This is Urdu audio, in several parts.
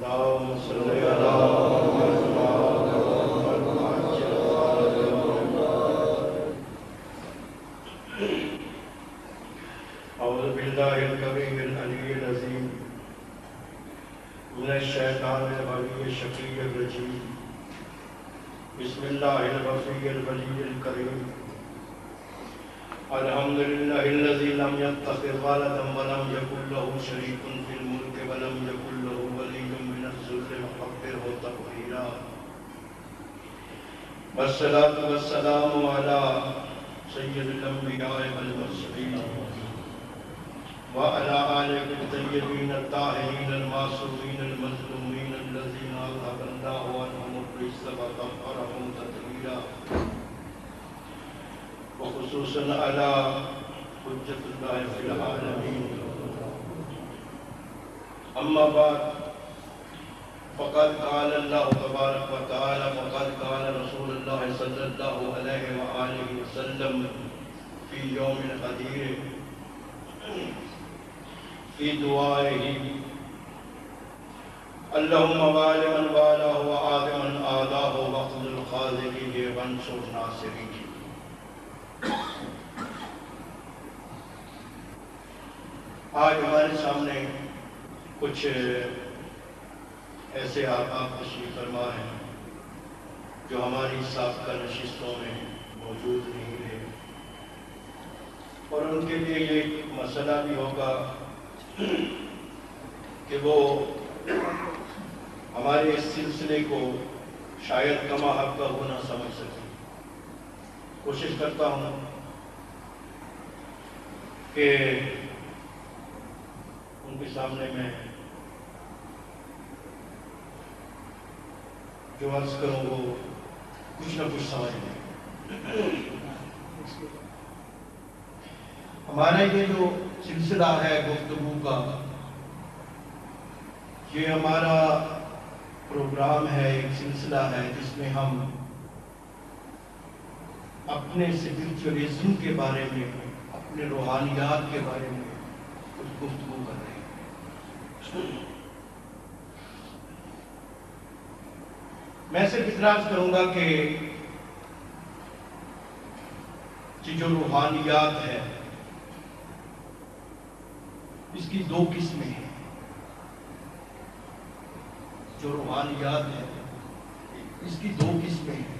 اللهم صل على أعوذ بالله الكريم العلي العظيم من الشيطان الغوي الشقي الرجيم بسم الله الغفور الولي الكريم الحمد لله الذي لم يتخذ ولدا ولم يكن له شريك في الملك ولم يكن له ولي من الذل وكبره تكبيرا والصلاة والسلام على سيد الأنبياء والمرسلين وعلى آله الطيبين الطاهرين المعصومين المظلومين الذين أذهب الله عنهم الرجس وطهرهم تطهيرا وخصوصا على حجة الله في العالمين. أما بعد فقد قال الله تبارك وتعالى فقد قال رسول الله صلى الله عليه وآله وسلم في يوم قدير في دعائه اللهم وال من والاه وعاد من آذاه واخذل خاذله وانصر ناصره. آج ہمارے سامنے کچھ ایسے آقا تشریف فرما ہیں جو ہماری سابقہ نشستوں میں موجود نہیں رہے، اور ان کے لیے یہ مسئلہ بھی ہوگا کہ وہ ہمارے اس سلسلے کو شاید کما حق کا ہونا سمجھ سکیں. کوشش کرتا ہوں کہ ان کے سامنے میں جو عرض کروں وہ کچھ نہ کچھ سمجھ لیں. ہمارا یہ جو سلسلہ ہے گفتگو کا، یہ ہمارا پروگرام ہے، ایک سلسلہ ہے جس میں ہم اپنے اسپرچولیزم کے بارے میں، اپنے روحانیات کے بارے میں کچھ گفتگو کر رہے ہیں. میں صرف اتنا عرض کروں گا کہ جو روحانیات ہے اس کی دو قسمیں ہیں. جو روحانیات ہے اس کی دو قسمیں ہیں.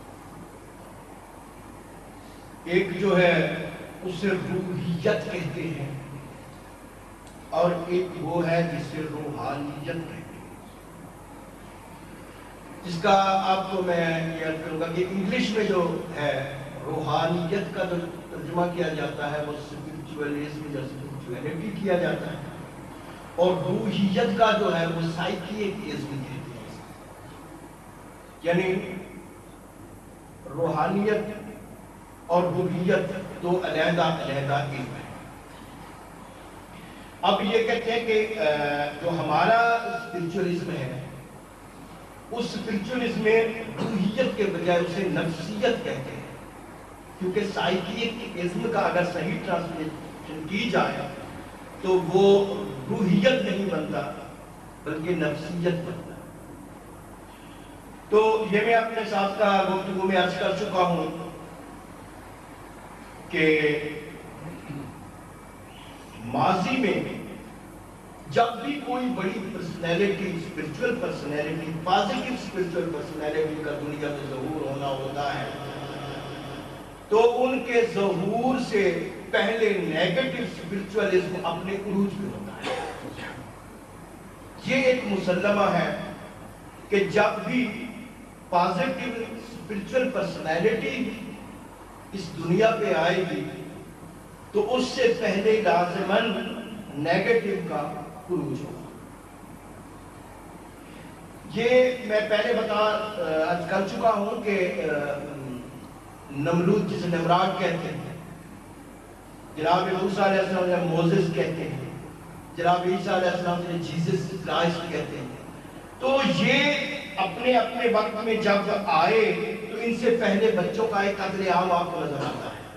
ایک جو ہے اسے روحیت کہتے ہیں اور ایک وہ ہے جسے روحانیت کہتے ہیں. جس کا آپ کو میں یہ عرض کروں گا کہ انگلش میں جو ہے روحانیت کا جو ترجمہ کیا جاتا ہے وہ اسپرچولیزم یا اسپرچولیٹی کیا جاتا ہے، اور روحیت کا جو ہے وہ سائیکیزم کہتے ہیں. یعنی روحانیت اور روحیت دو علیحدہ علیحدہ علم ہے. اب یہ کہتے ہیں کہ جو ہمارا اسپرچولیزم ہے اس اسپرچولیزم میں روحیت کے بجائے اسے نفسیت کہتے ہیں، کیونکہ سائیکیزم کا اگر صحیح ٹرانسلیشن کی جائے تو وہ روحیت نہیں بنتا بلکہ نفسیت بنتا. تو یہ میں اپنے ساتھ کا گفتگو میں عرض کر چکا ہوں کہ ماضی میں جب بھی کوئی بڑی personality, spiritual personality, positive spiritual personality کا دنیا میں ظہور ہونا ہوتا ہے تو ان کے ظہور سے پہلے نیگیٹو اسپرچولیزم اپنے عروج پہ ہوتا ہے. یہ ایک مسلمہ ہے کہ جب بھی پازیٹیو اسپرچول پرسنالٹی اس دنیا پہ آئے گی تو اس سے پہلے لازماً نیگیٹو کا عروج ہوگا. یہ میں پہلے عرض کر چکا ہوں کہ نمرود جسے نمراد کہتے ہیں، جناب موسیٰ علیہ السلام نے موزس کہتے ہیں، جناب عیسیٰ علیہ السلام نے جیزس کرائسٹ کہتے ہیں. تو یہ اپنے اپنے وقت میں جب آئے تو ان سے پہلے بچوں کا ایک قتل عام آپ کو نظر آتا ہے.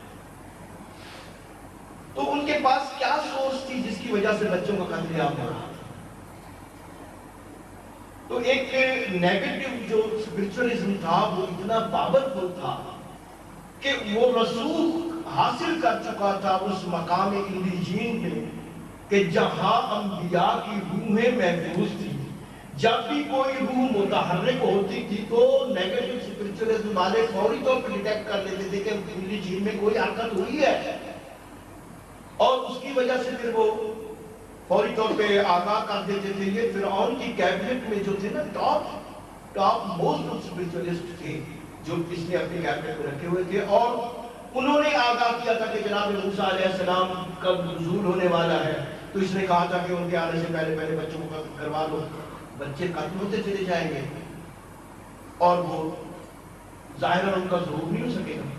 تو ان کے پاس کیا سورس تھی جس کی وجہ سے بچوں کا قتل عام ہو رہا تھا؟ تو ایک نیگیٹو جو اسپرچولیزم تھا وہ اتنا پاورفل تھا کہ وہ رسوخ حاصل کر چکا تھا اس مقام انڈیجین میں کہ جہاں انبیاء کی روحیں محفوظ تھی، جب بھی کوئی روح متحرک ہوتی تھی تو نیگیٹو اسپرچولیزم والے فوری طور پہ ڈیٹیکٹ کر لیتے تھے کہ انڈیجین میں کوئی حرکت ہوئی ہے، اور اس کی وجہ سے پھر وہ فوری طور پہ آگاہ کر دیتے تھے۔ یہ فرعون کی کیبنٹ میں جو تھے نا ٹاپ موسٹ اسپرچولیسٹ تھے جو اس نے اپنی کیبنٹ میں رکھے ہوئے تھے، اور انہوں نے آگاہ کیا تھا کہ جناب موسیٰ علیہ السلام کب نزول ہونے والا ہے، تو اس نے کہا تھا کہ ان کے آنے سے پہلے بچوں کو قتل کروا دو، بچے قتل ہوتے چلے جائیں گے اور وہ ظاہراً ان کا ظہور نہیں ہو سکے گا۔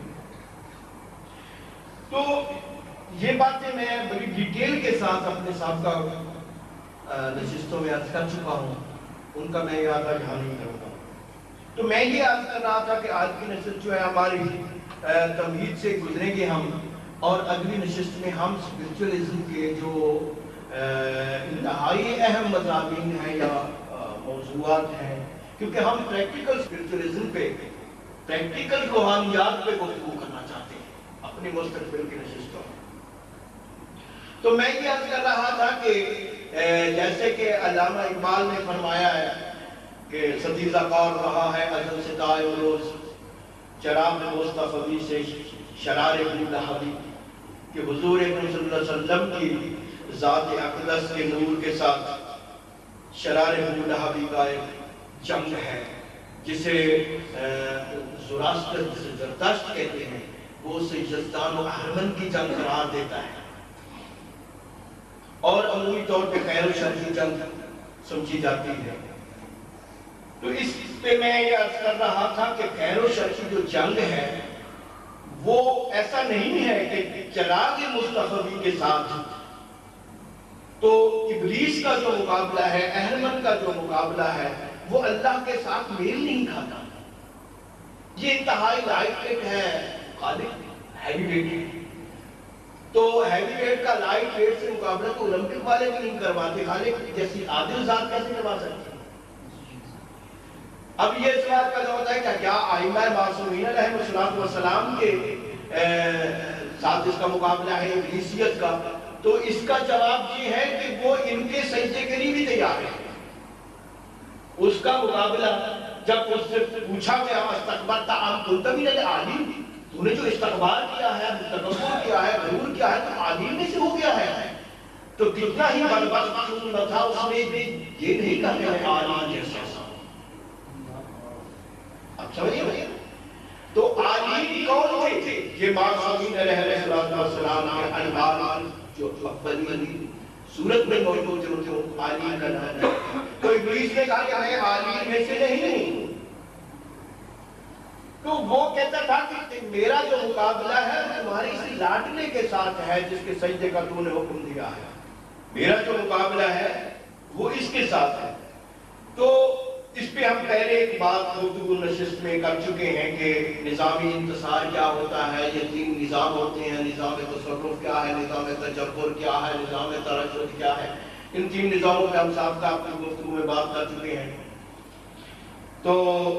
تو یہ باتیں میں بڑی ڈیٹیل کے ساتھ اپنے سابقہ نشستوں میں عرض کر چکا ہوں، ان کا میں یہاں نہیں کروں گا۔ تو میں یہ عرض کر رہا تھا کہ آج کی نشست جو ہے ہماری تمہید سے گزریں گے ہم، اور اگلی نشست میں ہم اسپرچولیزم کے جو انتہائی اہم مضامین ہیں یا موضوعات ہیں، کیونکہ ہم پریکٹیکل اسپرچولیزم پہ، پریکٹیکل روحانیات پہ گفتگو کرنا چاہتے ہیں اپنی مستقبل کی نشستوں میں۔ تو میں یہ عرض کر رہا تھا کہ جیسے کہ علامہ اقبال نے فرمایا ہے کہ ستیزہ کار رہا ہے ازل سے دائم روز، چراغ مصطفی سے شرار ابو لہبی، کہ حضور اکرم صلی اللہ علیہ وسلم کی ذات اقدس کے نور کے ساتھ شرار ابو لہبی کا ایک جنگ ہے، جسے زرتشت کہتے ہیں، وہ اسے یزدان و اہرمن کی جنگ قرار دیتا ہے، اور عمومی طور پہ خیر و شر کی جنگ سمجھی جاتی ہے۔ تو اس پہ میں یہ عرض کر رہا تھا کہ خیر و شر کی جو جنگ ہے وہ ایسا نہیں ہے کہ چراغ مصطفی کے ساتھ تو ابلیس کا جو مقابلہ ہے، اہرمن کا جو مقابلہ ہے، وہ اللہ کے ساتھ میل نہیں کھاتا۔ یہ انتہائی لائٹ ویٹ ہے، خالق ہیوی ویٹ، تو ہیوی ویٹ کا لائٹ ویٹ سے مقابلہ تو اولمپک والے بھی نہیں کرواتے، خالق جیسی عادل ذات کیسے کروا سکتے؟ اب یہ سوال پیدا ہوتا ہے کہ کیا ائمہ معصومین علیہ السلام کے ساتھ اس کا مقابلہ ہے ابلیسیت کا؟ تو اس کا جواب یہ ہے کہ وہ ان کے سجدے کے لیے بھی تیار ہے۔ اس کا مقابلہ جب اس سے پوچھا گیا استکبرت ام کنت من العالین، تو نے جو استکبار کیا ہے، تکبر کیا ہے، غرور کیا ہے، تو عالین میں سے ہو گیا ہے، تو کتنا ہی بدبخت تھا، اس نے یہ نہیں کہا کہ عالین جیسا۔ اب سمجھئے؟ تو عالین کون تھے؟ یہ معصومین علیہ السلام کے انوار جو اپنی صورت میں موجود تھے، عالین کا نام ہے۔ تو ابلیس نے کہا کہ میں عالین میں سے نہیں ہوں، تو وہ کہتا تھا کہ میرا جو مقابلہ ہے تمہاری اسی لاڈلے کے ساتھ ہے جس کے سجدے کا تو نے حکم دیا ہے، میرا جو مقابلہ ہے وہ اس کے ساتھ ہے۔ تو اس پہ ہم پہلے ایک بات گفتگو نشست میں کر چکے ہیں کہ نظامی انتصار کیا ہوتا ہے، یہ تین نظام ہوتے ہیں، نظام تصرف کیا ہے، نظام تجبر کیا ہے، نظام ترشد کیا ہے۔ ان تین نظاموں پہ ہم سابقہ اپنی گفتگو میں بات کر چکے ہیں۔ تو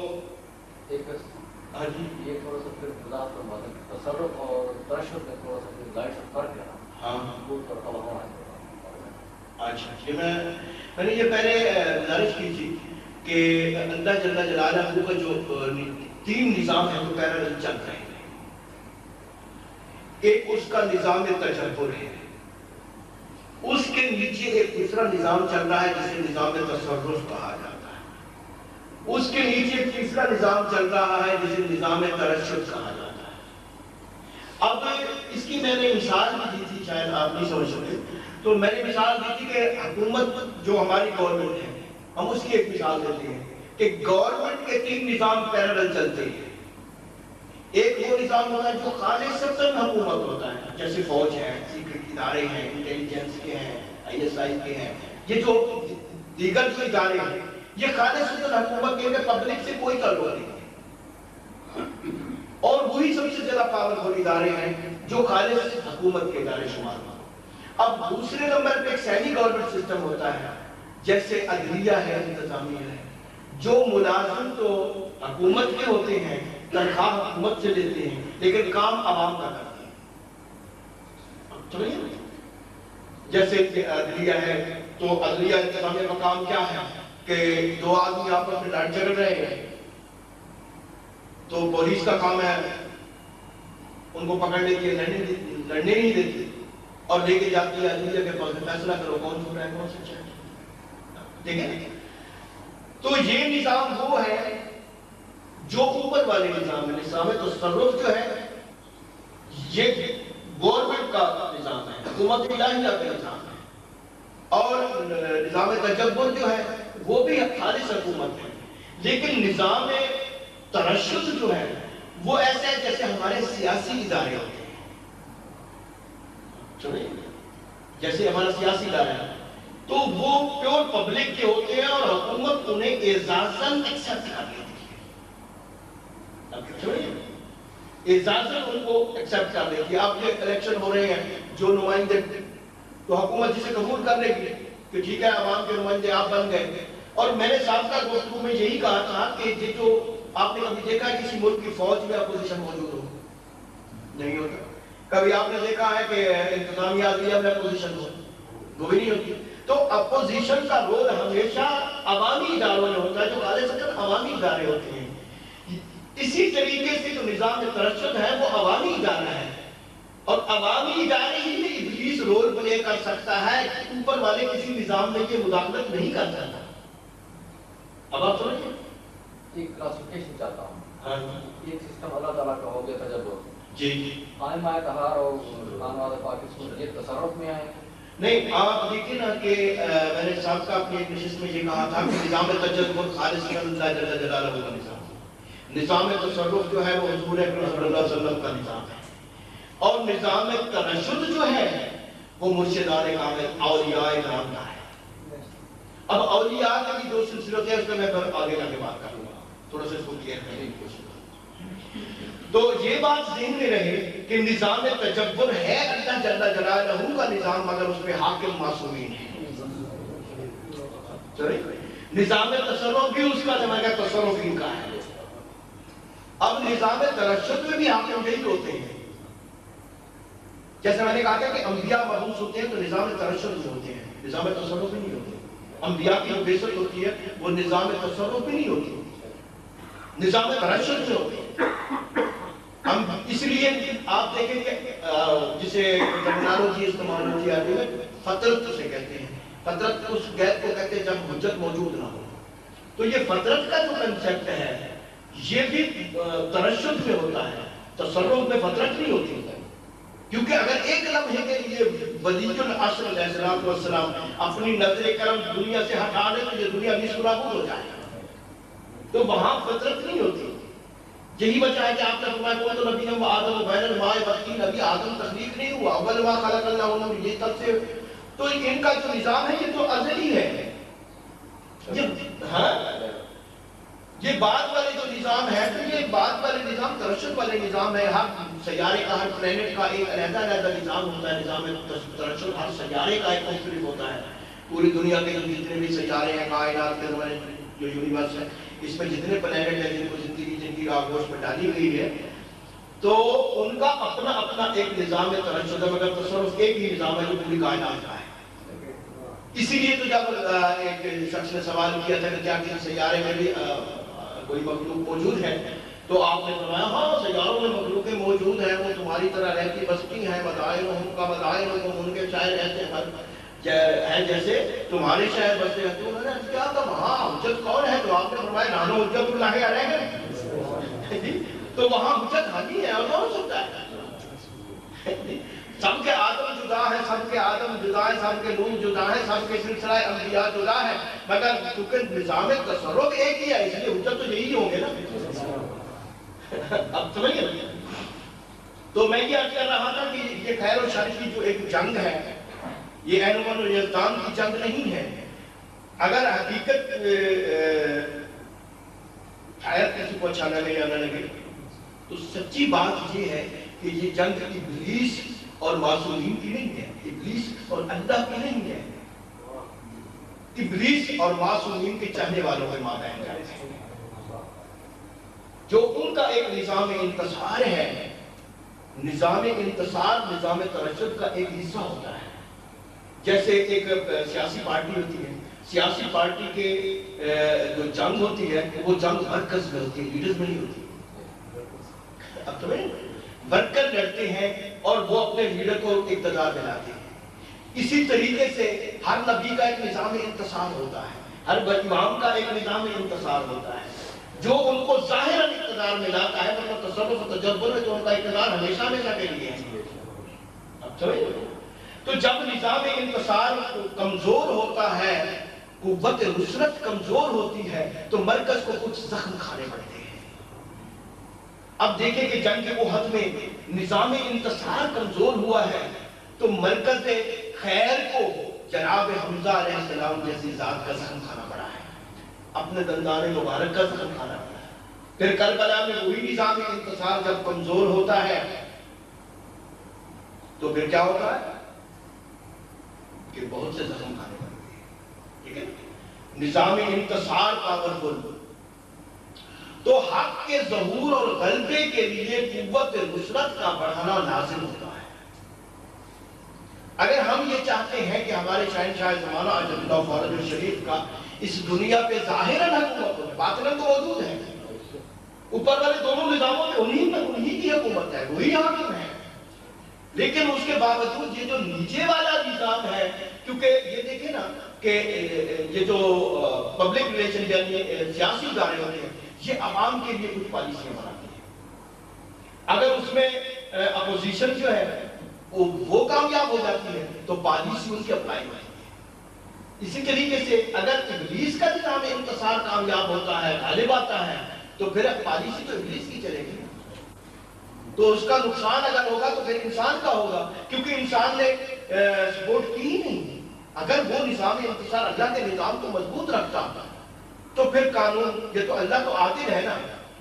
ہاں جی، یہ تھوڑا سا پھر وضاحت فرما دیں، تصرف اور ترشد میں تھوڑا سا پھر ظاہر سے فرق ہے۔ ہاں وہ تھوڑا توقع ہے۔ اچھا، یہ میں نے یہ پہلے گزارش کی تھی کہ اللہ جل جلالہ کا جو تین نظام ہیں وہ پیرالل چل رہے ہیں۔ ایک اس کا نظام تجبر ہے، اس کے نیچے ایک دوسرا نظام چل رہا ہے جسے نظام تصرف کہا جاتا ہے، اس کے نیچے ایک تیسرا نظام چل رہا ہے جسے نظام ترشد کہا جاتا ہے۔ اب اس کی میں نے مثال بھی دی تھی، شاید آپ نہیں سمجھ سکے، تو میں نے مثال دی تھی کہ حکومت جو ہماری گورنمنٹ ہے، ہم اس کی ایک مثال دیتے ہیں کہ گورنمنٹ کے تین نظام پیرالل چلتے ہیں۔ ایک وہ نظام ہوتا ہے جو خالصتاً حکومت ہوتا ہے، جیسے فوج ہے، سیکرٹ ادارے ہیں، انٹیلیجنس کے ہیں، ISI کے ہیں، یہ جو دیگر جو ادارے ہیں یہ خالصتاً حکومت کے پبلک سے کوئی تعلق نہیں، اور وہی سب سے زیادہ پاورفل ادارے ہیں جو خالص حکومت کے ادارے شمار ہیں۔ اب دوسرے نمبر پہ ایک سیمی گورنمنٹ سسٹم ہوتا ہے، جیسے عدلیہ ہے، انتظامیہ ہے، جو ملازم تو حکومت کے ہوتے ہیں، تنخواہ حکومت سے لیتے ہیں، لیکن کام عوام کا کرتے ہیں. جیسے کہ عدلیہ ہے، تو عدلیہ انتظامیہ کا کام کیا ہے کہ دو آدمی آپس میں لڑ جھگڑ رہے ہیں تو پولیس کا کام ہے ان کو پکڑنے کے لڑنے نہیں دیتی اور لے کے جاتی ہے عدلیہ کے پاس، فیصلہ کرو کون سن رہا ہے کون سچا ہے. ٹھیک ہے. تو یہ نظام وہ ہے جو اوپر والے نظام ہے. نظام تصرف جو ہے یہ گورنمنٹ کا نظام ہے، حکومت الہیہ کا نظام ہے. اور نظام تجبر جو ہے وہ بھی خالص حکومت ہے. لیکن نظام ترشد جو ہے وہ ایسا ہے جیسے ہمارے سیاسی ادارے ہوتے ہیں. جیسے ہمارا سیاسی ادارہ ہے تو وہ پیور پبلک کے ہوتے ہیں اور حکومت انہیں اعزازاً ایکسپٹ کر لیتی ہے. اعزازاً ان کو ایکسپٹ کر لیتی ہے. آپ یہ الیکشن ہو رہے ہیں جو نمائندے تو حکومت جسے قبول کر لے گی کہ ٹھیک ہے عوام کے نمائندے آپ بن گئے. اور میں نے سابقہ گفتگو میں یہی کہا تھا کہ یہ جو آپ نے کبھی دیکھا ہے کسی ملک کی فوج میں اپوزیشن موجود ہو؟ نہیں ہوتا. کبھی آپ نے دیکھا ہے کہ انتظامیہ عدلیہ میں اپوزیشن ہو؟ وہ بھی نہیں ہوتی. تو اپوزیشن کا رول ہمیشہ عوامی اداروں میں ہوتا ہے جو خالصاً عوامی ادارے ہوتے ہیں. اسی طریقے سے جو نظام ترشد ہے وہ عوامی ادارہ ہے اور عوامی ادارے ہی میں ابلیس رول پلے کر سکتا ہے. اوپر والے کسی نظام میں یہ مداخلت نہیں کر سکتا. اب آپ سمجھیں ایک کلاسیفیکیشن چاہتا ہوں. ایک سسٹم اللہ تعالیٰ کا ہو گیا تجبر جی قائم آئے تہار اور خانواد پاکستان یہ تصرف میں آئے. نہیں آپ دیکھیں نا کہ میں نے سابقہ اپنی ایک نشست میں یہ کہا تھا کہ نظام تجبر خالص اللہ جل جلالہ کا نظام. نظام تصرف جو ہے وہ حضور اکرم صلی اللہ علیہ وسلم کا نظام ہے. اور نظام ترشد جو ہے وہ مرشدان کامل اولیاء کرام کا ہے. اب اولیاء کے بھی دو سلسلے ہوتے ہیں، اس میں میں آگے جا کے بات کروں گا، تھوڑا سا اس کو کلیئر کرنے کی کوشش کروں. تو یہ بات ذہن میں رہے کہ نظام تجبر ہے اللہ جل جلالہ کا نظام مگر اس میں حاکم معصومین ہے. نظام تصرف بھی اس کا زمانہ تصرفین کا ہے. اب نظام ترشد میں بھی حاکم یہی ہوتے ہیں. جیسے میں نے کہا تھا کہ انبیاء مبعوث ہوتے ہیں تو نظام ترشد میں ہوتے ہیں، نظام تصرف میں نہیں ہوتے. انبیاء کی جو بعثت ہوتی ہے وہ نظام تصرف میں نہیں ہوتی، نظام ترشد میں ہوتی ہے. ہم اس لیے آپ دیکھیں کہ جسے ٹرمینالوجی استعمال ہوتی ہے فطرت سے کہتے ہیں. فطرت اس غیب کو کہتے ہیں جب حجت موجود نہ ہو. تو یہ فطرت کا جو کنسیپٹ ہے یہ بھی ترشد میں ہوتا ہے، تصرف میں فطرت نہیں ہوتی. کیونکہ اگر ایک لمحے کے لیے ولی العصر علیہ السلام اپنی نظر کرم دنیا سے ہٹا دے تو یہ دنیا نصف نابود ہو جائے. تو وہاں فطرت نہیں ہوتی. یہی وجہ ہے کہ آپ نے فرمایا کہ تو نبی و آدم و بین الماء والطین، نبی آدم تخلیق نہیں ہوا، اول ما خلق اللہ نور، یہ تب سے. تو ان کا جو نظام ہے یہ تو ازلی ہے. یہ بعد والے جو نظام ہے تو یہ بعد والے نظام ترشد والے نظام ہے. ہر سیارے کا، ہر پلینٹ کا ایک علیحدہ علیحدہ نظام ہوتا ہے. نظام ترشد ہر سیارے کا ایک مختلف ہوتا ہے. پوری دنیا کے جتنے بھی سیارے ہیں، کائنات کے جو یونیورس ہے، اس میں جتنے پلینٹ ہیں جن کو زندگی جن کی آگوش میں ڈالی گئی ہے تو ان کا اپنا اپنا ایک نظام ترشد ہے مگر تصرف ایک ہی نظام ہے جو پوری کائنات کا ہے. اسی لیے تو جب ایک شخص نے سوال کیا تھا کہ کیا کسی سیارے میں بھی کوئی مخلوق موجود ہے تو آپ نے فرمایا ہاں سیاروں میں مخلوقیں موجود ہیں، وہ تمہاری طرح رہتی بستی ہیں. مدائنہم کا مدائنکم، ان کے شہر ایسے ہیں جیسے تمہارے شہر بستے ہیں. تو انہوں نے کیا کہا وہاں حجت کون ہے؟ تو آپ نے فرمایا نانو حجت اللہ علیہ. تو وہاں حجت حقی ہے اور کون سکتا ہے؟ سب کے آدم جدا ہے، سب کے آدم جدا ہے، سب کے نوح جدا ہے، سب کے سلسلہ انبیاء جدا ہے، مگر کیونکہ نظام تصرف ایک ہی ہے اس لیے حجت تو یہی ہوں گے نا. اب سمجھے. تو میں یہ عرض کر رہا تھا کہ یہ خیر و شر کی جو ایک جنگ ہے یہ عین و یزدان کی جنگ نہیں ہے. اگر حقیقت خیر کسی کو اچھا لگے یا نہ لگے تو سچی بات یہ ہے کہ یہ جنگ ابلیس اور معصومین کی نہیں ہے، ابلیس اور اللہ کی نہیں ہے. ابلیس اور معصومین کے چاہنے والوں کے مابین جاتے ہیں، جو ان کا ایک نظام انتصار ہے۔ نظام انتصار نظام ترشد کا ایک حصہ ہوتا ہے۔ جیسے ایک سیاسی پارٹی ہوتی ہے، سیاسی پارٹی کے جو جنگ ہوتی ہے وہ جنگ مرکز میں ہوتی ہے، لیڈرز میں نہیں ہوتی۔ اب تمہیں ورکر لڑتے ہیں اور وہ اپنے لیڈر کو اقتدار میں لاتے ہیں۔ اسی طریقے سے ہر نبی کا ایک نظام انتصار ہوتا ہے، ہر امام کا ایک نظام انتصار ہوتا ہے جو ان کو ظاہراً اقتدار میں لاتا ہے، مطلب تصرف و تجبر میں تو ان کا اقتدار ہمیشہ ہمیشہ کے لیے ہے۔ اب سمجھ؟ تو جب نظام انتصار کمزور ہوتا ہے، قوت نصرت کمزور ہوتی ہے، تو مرکز کو کچھ زخم کھانے پڑتے ہیں۔ اب دیکھیں کہ جنگ احد میں نظام انتصار کمزور ہوا ہے تو مرکز خیر کو جناب حمزہ علیہ السلام جیسی ذات کا زخم کھانا پڑا ہے، اپنے دندان مبارک کا زخم کھانا پڑا ہے۔ پھر کربلا میں وہی نظام انتصار جب کمزور ہوتا ہے تو پھر کیا ہوتا ہے کہ بہت سے زخم کھانے پڑتے ہیں، ٹھیک ہے؟ نظام انتصار پاورفل تو حق کے ظہور اور غلبے کے لیے قوت نصرت کا بڑھانا لازم ہوتا ہے۔ اگر ہم یہ چاہتے ہیں کہ ہمارے شہنشاہ زمانہ عجل اللہ فارغ الشریف کا اس دنیا پہ ظاہراً حکومت ہو، باطناً تو موجود ہے، اوپر والے دونوں نظاموں میں انہی کی حکومت ہے، وہی حاکم ہے، لیکن اس کے باوجود یہ جو نیچے والا نظام ہے، کیونکہ یہ دیکھیں نا کہ یہ جو پبلک ریلیشن یعنی سیاسی ادارے ہوتے ہیں یہ عوام کے لیے کچھ پالیسیاں بناتے ہیں۔ اگر اس میں اپوزیشن جو ہے وہ کامیاب ہو جاتی ہے تو پالیسی ان کی اپلائی ہوتی ہے۔ اسی طریقے سے اگر ابلیس کا نظام انتصار کامیاب ہوتا ہے، غالب آتا ہے، تو پھر پالیسی تو ابلیس کی چلے گی، تو اس کا نقصان اگر ہوگا تو پھر انسان کا ہوگا، کیونکہ انسان نے سپورٹ کی ہی نہیں۔ اگر وہ نظام انتصار اللہ کے نظام کو مضبوط رکھتا تو پھر قانون، یہ تو اللہ تو عادل ہے نا،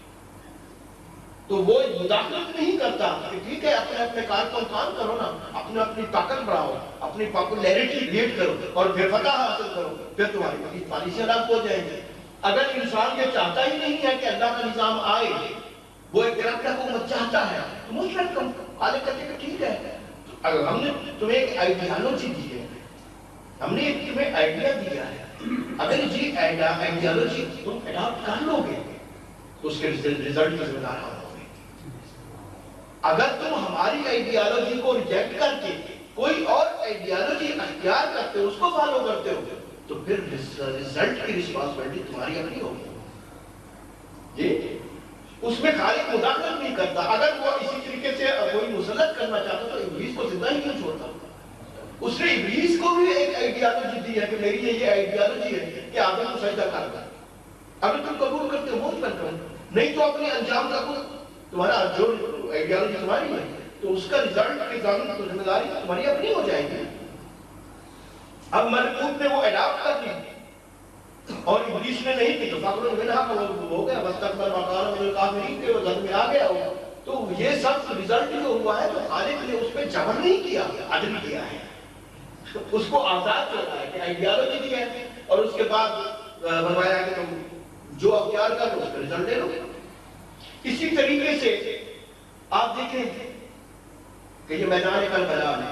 تو وہ مداخلت نہیں کرتا کہ ٹھیک ہے اپنے اپنے کار کو کام کرو نا، اپنی طاقت بڑھاؤ، اپنی پاپولیرٹی کریٹ کرو اور پھر فتح حاصل کرو، پھر تمہاری پالیسیاں لاگو ہو جائیں گے۔ اگر انسان یہ چاہتا ہی نہیں ہے کہ اللہ کا نظام آئے، وہ ایک ڈائریکٹ حکومت چاہتا ہے، تو موسٹ ویلکم، خالق کہتے کہ ٹھیک ہے، اگر ہم نے تمہیں ایک آئیڈیالوجی دی ہے، ہم نے ایک تمہیں آئیڈیا دیا ہے، اگر یہ آئیڈیالوجی تم اڈاپٹ کر لو گے تو اس کے ریزلٹ کا ذمہ دار ہو۔ اگر تم ہماری آئیڈیالوجی کو ریجیکٹ کر کے کوئی اور آئیڈیالوجی اختیار کرتے ہو، اس کو فالو کرتے ہو، تو پھر ریزلٹ کی رسپانسبلٹی تمہاری اپنی ہوگی۔ جی اس میں خالق مداخلت نہیں کرتا۔ اگر وہ اسی طریقے سے کوئی مسلط کرنا چاہتا تو ابلیس کو زندہ ہی کیوں چھوڑتا؟ اس نے ابلیس کو بھی ایک آئیڈیالوجی دی ہے کہ میری یہ آئیڈیالوجی ہے کہ آدم کو سجدہ کرتا ہے، اگر تم قبول کرتے ہو بہت ویلکم، نہیں تو اپنے انجام کا خود، تمہارا جو آئیڈیالوجی تمہاری ہے تو اس کا ریزلٹ کی ذمہ داری تمہاری اپنی ہو جائے گی۔ اب ملکوت نے وہ اڈاپٹ کر لی اور ابلیس نے نہیں کی، تو فقر منہا کا ہو گیا، واستکبر وقال من الکافرین کے وہ زد میں آ گیا ہو۔ تو یہ سب ریزلٹ جو ہوا ہے تو خالق نے اس پہ جبر نہیں کیا، عدل کیا ہے، اس کو آزاد چھوڑا ہے کہ آئیڈیالوجی دی ہے اور اس کے بعد فرمایا کہ تم جو اختیار کر لو اس کا ریزلٹ لے لو۔ اسی طریقے سے آپ دیکھیں کہ یہ میدان کربلا میں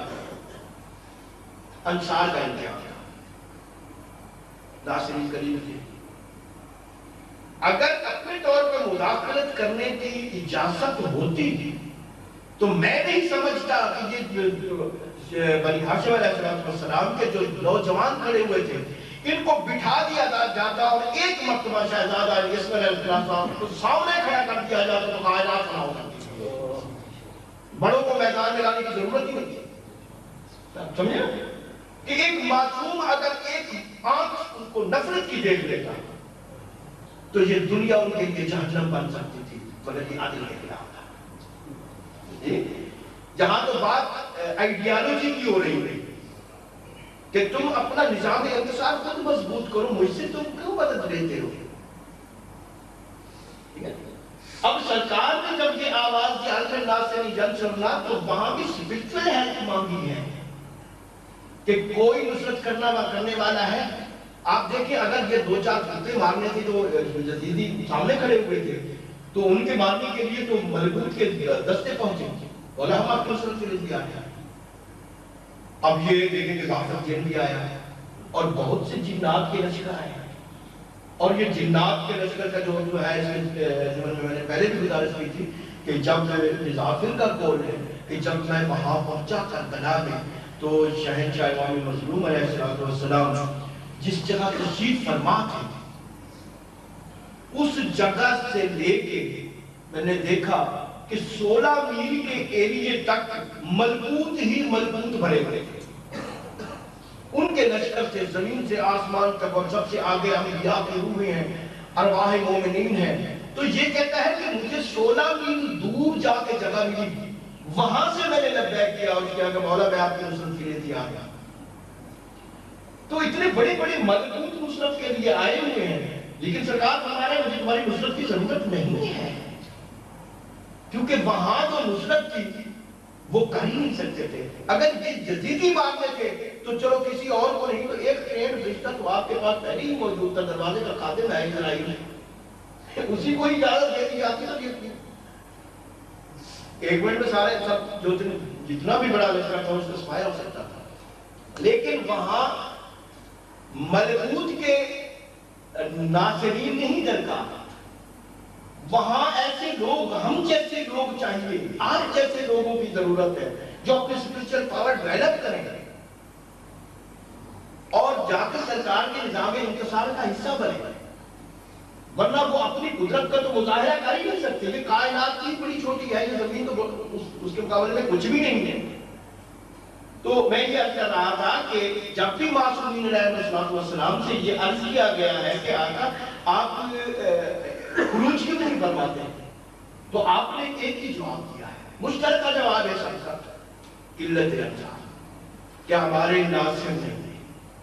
انصار کا امتحان تھا، ناصرین کریم تھے، اگر اپنے طور پہ مداخلت کرنے کی اجازت ہوتی تو میں نہیں سمجھتا کہ یہ بنی ہاشم علیہ السلام کے جو نوجوان کھڑے ہوئے تھے ان کو بٹھا دیا جاتا اور ایک مرتبہ شہزادہ یسوع علیہ السلام کو سامنے کھڑا کر دیا جاتا تو کائنات فنا ہو جاتی۔ بڑوں کو میدان میں لانے کی ضرورت ہی نہیں ہے، سمجھے کہ ایک معصوم اگر ایک آنکھ ان کو نفرت کی دیکھ لیتا تو یہ دنیا ان کے لیے جہنم بن سکتی تھی، مگر یہ عادل کے خلاف تھا۔ جہاں تو بات آئیڈیالوجی کی ہو رہی ہے کہ تم اپنا نظام انتصار خود مضبوط کرو، مجھ سے تم کیوں مدد لیتے ہو؟ اب سرکار نے جب یہ آواز دی حضرت ناصر جن سننا تو وہاں بھی اسپرچول ہیلپ مانگی ہے کہ کوئی نصرت کرنے والا ہے، آپ دیکھیں اگر یہ 2-4 جوتے مارنے تھے تو یزیدی سامنے کھڑے ہوئے تھے تو ان کے مارنے کے لیے تو ملکوت کے دستے پہنچے، بولا ہم آپ کی نصرت کے لیے بھی آئے ہیں۔ اب یہ دیکھیں کہ غافر جن بھی آیا اور بہت سے جنات کے لشکر آئے ہیں، اور یہ جنات کے لشکر کا جو ہے اس میں نے پہلے بھی گزارش کی تھی کہ جب غافر کا قول ہے کہ جب میں وہاں پہنچا کربلا میں تو شہنشاہ امام مظلوم علیہ السلام جس جگہ تشریف فرما تھے اس جگہ سے لے کے میں نے دیکھا کہ 16 میل کے ایریے تک ملکوت ہی ملکوت بھرے ہوئے تھے، ان کے لشکر سے زمین سے آسمان تک، اور سب سے آگے انبیاء کی روحیں ہیں، ارواح مومنین ہیں۔ تو یہ کہتا ہے کہ مجھے 16 میل دور جا کے جگہ ملی، وہاں سے میں نے لبیک کیا اور کیا کہ مولا میں آپ کی نصرت کے لیے تیار ہوں۔ تو اتنے بڑے بڑے ملکوت نصرت کے لیے آئے ہوئے ہیں، لیکن سرکار فرما رہے ہیں مجھے تمہاری نصرت کی ضرورت نہیں ہے، کیونکہ وہاں جو نصرت تھی وہ کر ہی نہیں سکتے تھے۔ اگر یہ یزیدی مانتے تھے تو چلو کسی اور کو نہیں، تو ایک ٹرینڈ رشتہ تو آپ کے پاس پہلے ہی موجود تھا، دروازے کا خادم ہے اسرائیل، اسی کو اجازت دے دی جاتی تھی۔ ایک منٹ میں سارے سب جو جتنا بھی بڑا لشکر تھا اس کا سفایا ہو سکتا تھا، لیکن وہاں ملکوت کے ناصرین نہیں درکار، وہاں ایسے لوگ، ہم جیسے لوگ چاہیے، آپ جیسے لوگوں کی ضرورت ہے جو اپنے اسپرچل پاور ڈیولپ کریں اور جا کے سرکار کے نظام انتصار کا حصہ بنے، ورنہ وہ اپنی قدرت کا تو مظاہرہ کر ہی نہیں سکتے۔ یہ کائنات کی بڑی چھوٹی ہے، یہ زمین تو اس کے مقابلے میں کچھ بھی نہیں ہے۔ تو میں یہ عرض کر رہا تھا کہ جب بھی معصومین علیہ السلام سے یہ عرض کیا گیا ہے کہ آقا آپ خروج کیوں نہیں فرماتے، تو آپ نے ایک ہی جواب دیا ہے، مشترکہ جواب ہے سب کا، قلت انصار، کیا ہمارے ناصر نہیں تھے۔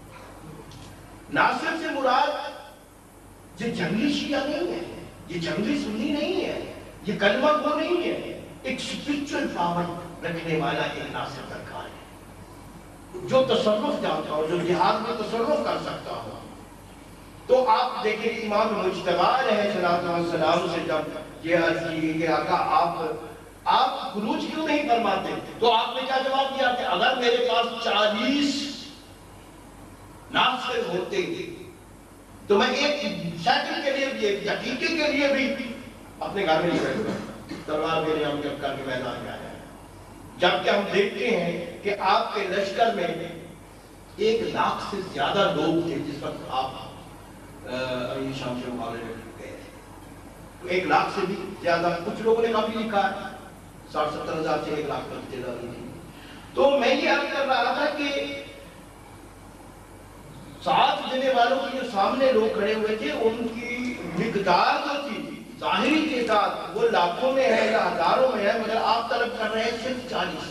ناصر سے مراد یہ جنگلی شیعہ نہیں ہے، یہ جنگلی سنی نہیں ہے، یہ کلمہ گو نہیں ہے، ایک اسپرچل پاور رکھنے والا ایک ناصر درکار ہے جو تصرف جانتا ہو، جو جہاد میں تصرف کر سکتا ہو۔ تو آپ دیکھیں امام مجتبی علیہ السلام سے جب یہ عرض کی کہ آقا آپ خروج کیوں نہیں فرماتے، تو آپ نے کیا جواب دیا کہ اگر میرے پاس 40 ناصر ہوتے تو میں ایک سیکنڈ کے لیے بھی، ایک دقیقے کے لیے بھی اپنے گھر میں نہیں بیٹھتا، تلوار میرے ہم جب کر کے میدان میں آیا ہے۔ جبکہ ہم دیکھتے ہیں کہ آپ کے لشکر میں 1 لاکھ سے زیادہ لوگ تھے جس وقت آپ شام سے مقابلے میں گئے تھے، تو 1 لاکھ سے بھی زیادہ، کچھ لوگوں نے کافی لکھا ہے 60-70 ہزار سے 1 لاکھ تک زیادہ نہیں تھی۔ تو میں یہ عرض کر رہا تھا کہ ساتھ دینے والوں کے جو سامنے لوگ کھڑے ہوئے تھے ان کی مقدار جو تھی ظاہری تعداد وہ لاکھوں میں ہے یا ہزاروں میں ہے، مگر آپ طلب کر رہے ہیں صرف 40۔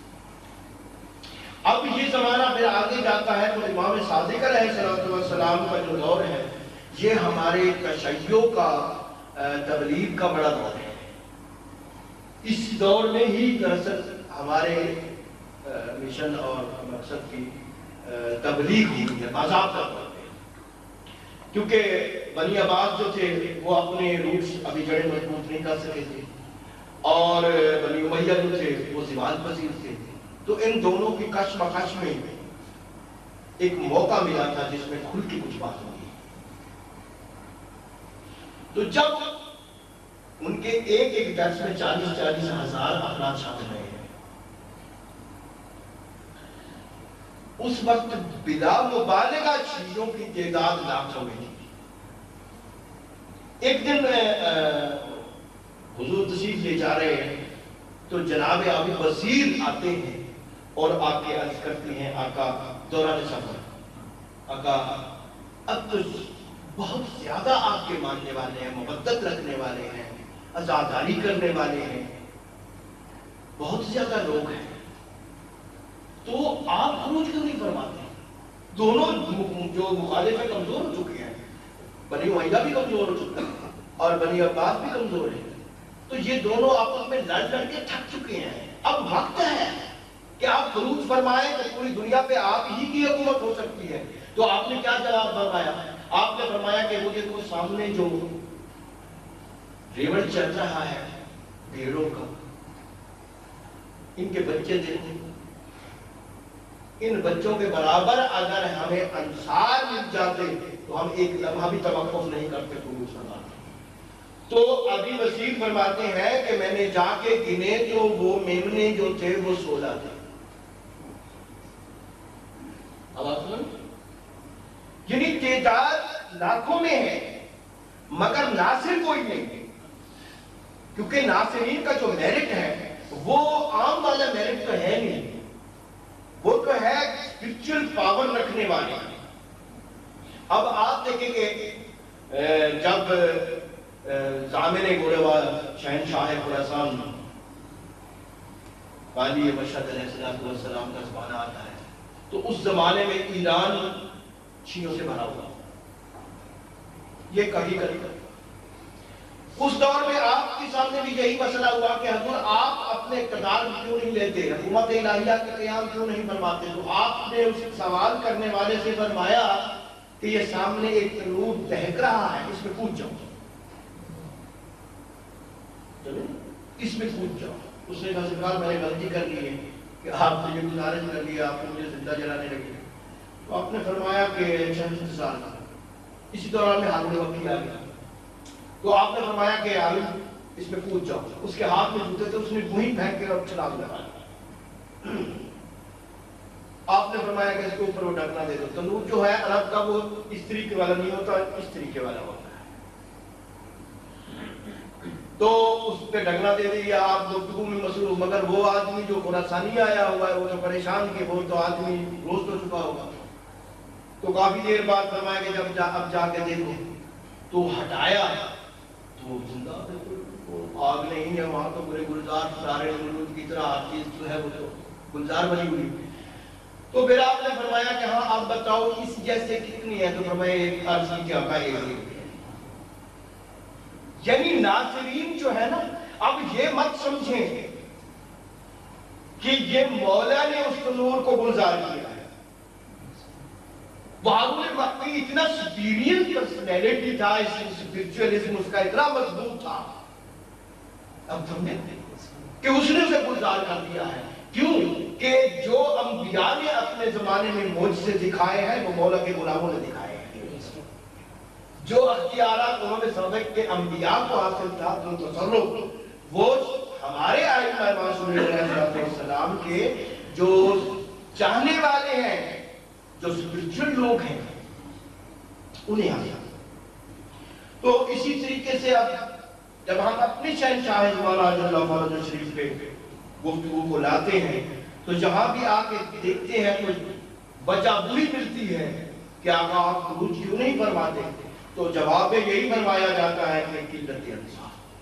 اب یہ زمانہ پھر آگے جاتا ہے تو امام صادق علیہ السلام کا جو دور ہے یہ ہمارے تشیع کا، تبلیغ کا بڑا دور ہے۔ اس دور میں ہی دراصل ہمارے مشن اور مقصد کی تبلیغ ہوئی ہے باضابطہ طور پہ، کیونکہ بنی عباس جو تھے وہ اپنے روٹس ابھی جڑیں مضبوط نہیں کر سکے تھے، اور بنی امیہ جو تھے وہ زوال پذیر تھے، تو ان دونوں کی کشمکش میں ایک موقع ملا تھا جس میں کھل کے کچھ بات ہوئی۔ تو جب ان کے ایک درس میں 40 ہزار افراد شامل ہوئے ہیں، اس وقت بلا مبالغہ شیعوں کی تعداد لاکھوں میں تھی۔ ایک دن حضور تشریف لے جا رہے ہیں تو جناب ابی بصیر آتے ہیں اور آ کے عرض کرتے ہیں آقا دوران سفر، آقا اب تو بہت زیادہ آپ کے ماننے والے ہیں، محبت رکھنے والے ہیں، عزاداری کرنے والے ہیں، بہت زیادہ لوگ ہیں، تو آپ خروج کیوں نہیں فرماتے؟ دونوں جو مخالف ہیں کمزور ہو چکے ہیں، بنی امیہ بھی کمزور ہو چکے ہیں اور بنی عباس بھی کمزور ہیں، تو یہ دونوں آپس میں لڑ کے تھک چکے ہیں، اب وقت ہے کہ آپ خروج فرمائیں تو پوری دنیا پہ آپ ہی کی حکومت ہو سکتی ہے۔ تو آپ نے کیا جواب فرمایا؟ آپ نے فرمایا کہ وہ دیکھو سامنے جو ریوڑ چل رہا ہے بھیڑوں کا، ان کے بچے دیکھو، ان بچوں کے برابر اگر ہمیں انصار مل جاتے تو ہم ایک لمحہ بھی توقف نہیں کرتے کوئی مسلمان۔ تو ابھی وسیع فرماتے ہیں کہ میں نے جا کے گنے تو وہ میمنے جو تھے وہ 16 تھے۔ اب آپ سنیں، یعنی تعداد لاکھوں میں ہے مگر ناصر کوئی نہیں، کیونکہ ناصرین کا جو میرٹ ہے وہ عام والا میرٹ تو ہے نہیں، وہ تو ہے اسپرچل پاور رکھنے والے۔ اب آپ دیکھیں کہ جب زامن گوروا شہنشاہ خراسان والی مشہد علیہ السلام کا زمانہ آتا ہے تو اس زمانے میں ایران شیعوں سے بھرا ہوا، یہ کبھی اس دور میں آپ کے سامنے بھی یہی مسئلہ ہوا کہ حضور آپ اپنے اقتدار کیوں نہیں لیتے، حکومت الہیہ کا قیام کیوں نہیں فرماتے؟ تو آپ نے اس سوال کرنے والے سے فرمایا کہ یہ سامنے ایک تنور دہک رہا ہے، اس میں کود جاؤ، اس میں کود جاؤ۔ اس نے کہا سرکار میں نے غلطی کر لی ہے کہ آپ نے یہ گزارش کر لی، آپ کو مجھے زندہ جلانے لگے۔ تو آپ نے فرمایا کہ چند سال اسی دوران میں ہارون وکیل آ گیا، تو آپ نے فرمایا کہ عالم اس میں کود جاؤ۔ اس کے ہاتھ میں جوتے تھے، اس نے وہیں پھینک کے اور چلا دیا۔ آپ نے فرمایا کہ اس کے اوپر وہ ڈھکنا دے دو۔ تنور جو ہے عرب کا وہ اس طریقے والا نہیں ہوتا، اس طریقے والا ہوتا ہے، تو اس پہ ڈھکنا دے دیا۔ آپ گفتگو میں مصروف، مگر وہ آدمی جو خراسانی آیا ہوا ہے، وہ جو پریشان کے، وہ تو آدمی روز تو چکا ہوگا۔ تو کافی دیر بعد فرمایا کہ جب اب جا کے دیکھو، تو ہٹایا تو زندہ آگ نہیں ہے وہاں، تو پورے گلزار سارے ملود کی طرح ہر چیز جو ہے وہ تو گلزار بنی ہوئی۔ تو پھر آپ نے فرمایا کہ ہاں آپ بتاؤ اس جیسے کتنی ہے؟ تو فرمایا ایک عرض کی کیا کا ایک۔ یعنی ناظرین جو ہے نا، اب یہ مت سمجھیں کہ یہ مولا نے اس تنور کو گلزار کیا ہے۔ ہارون وکیل اتنا سپیریئر پرسنالٹی تھا، اسپرچولیزم اس کا اتنا مضبوط تھا، اب سمجھیں کہ اس نے اسے گلزار کر دیا ہے۔ کیوں کہ جو انبیاء نے اپنے زمانے میں معجزے دکھائے ہیں وہ مولا کے غلاموں نے دکھائے ہیں۔ جو اختیارات انہوں نے سابق کے انبیاء کو حاصل تھا، جو تصرف، وہ ہمارے ائمہ معصومین علیہ السلام کے جو چاہنے والے ہیں، جو اسپرچل لوگ ہیں، انہیں حاصل۔ تو اسی طریقے سے اب جب ہم اپنی شہنشاہ زمانہ جل فرج شریف پہ گفتگو کو لاتے ہیں تو جہاں بھی آ کے دیکھتے ہیں تو وجہ بری ملتی ہے کہ آقا آپ خروج کیوں نہیں فرماتے؟ تو جواب میں یہی فرمایا جاتا ہے کہ قلت انصار،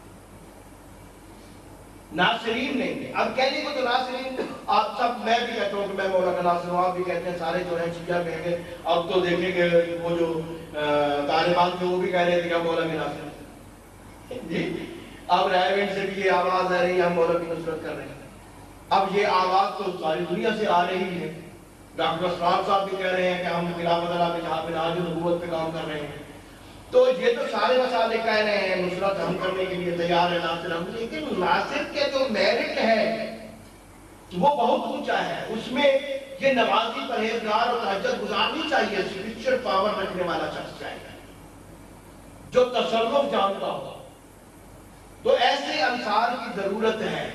ناصرین نہیں۔ اب کہنے کو تو ناصرین آپ سب، میں بھی کہتا ہوں کہ میں مولا کا ناصر ہوں، آپ بھی کہتے ہیں، سارے جو ہیں شیعہ کہیں گے۔ اب تو دیکھیں گے وہ جو طالبان تھے وہ بھی کہہ رہے تھے کہ مولا کے ناصر جی۔ اب رائے سے بھی یہ آواز آ رہی ہے ہم مولا کی نصرت کر رہے ہیں۔ اب یہ آواز تو ساری دنیا سے آ رہی ہے۔ ڈاکٹر اسرار صاحب بھی کہہ رہے ہیں کہ ہم خلافت اللہ میں جہاں پہ ناج نبوت پہ کام کر رہے ہیں۔ تو یہ تو سارے مسائل کہہ رہے ہیں نصرت ہم کرنے کے لیے تیار ہے ناصر ہم، لیکن ناصر کے جو میرٹ ہے وہ بہت اونچا ہے، اس میں یہ نمازی پرہیزگار اور تہجد گزار نہیں چاہیے، اسپرچل پاور رکھنے والا شخص چاہیے جو تصرف جانتا ہو۔ تو ایسے انصار کی ضرورت ہے۔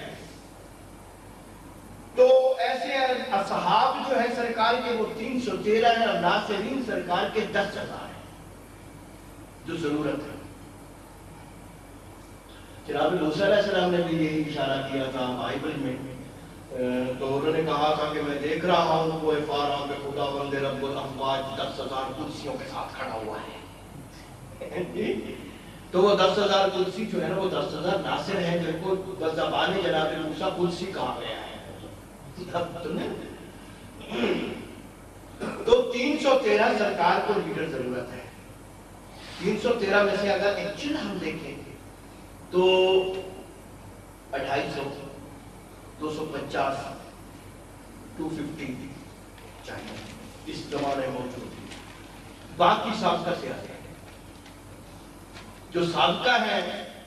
تو ایسے اصحاب جو ہے سرکار کے وہ 313 ہیں، اور ناصرین سرکار کے 10,000 ہیں جو ضرورت ہے۔ جناب موسیٰ علیہ السلام نے بھی یہی اشارہ کیا تھا بائبل میں، تو انہوں نے کہا تھا کہ میں دیکھ رہا ہوں وہ فارا پہ خدا بند رب الافواج 10,000 کرسیوں کے ساتھ کھڑا ہوا ہے۔ تو وہ 10,000 کرسی جو ہے نا، وہ 10,000 ناصر ہیں جن کو بزبان جناب موسیٰ کرسی کہا گیا ہے۔ تو 313 سرکار کو لیڈر ضرورت ہے۔ 313 میں سے اگر ایکچوئل ہم دیکھیں تو 250 250 250 چاہیے اس زمانے موجود ہے۔ باقی سابقہ سے آتے ہیں. جو سابقہ ہیں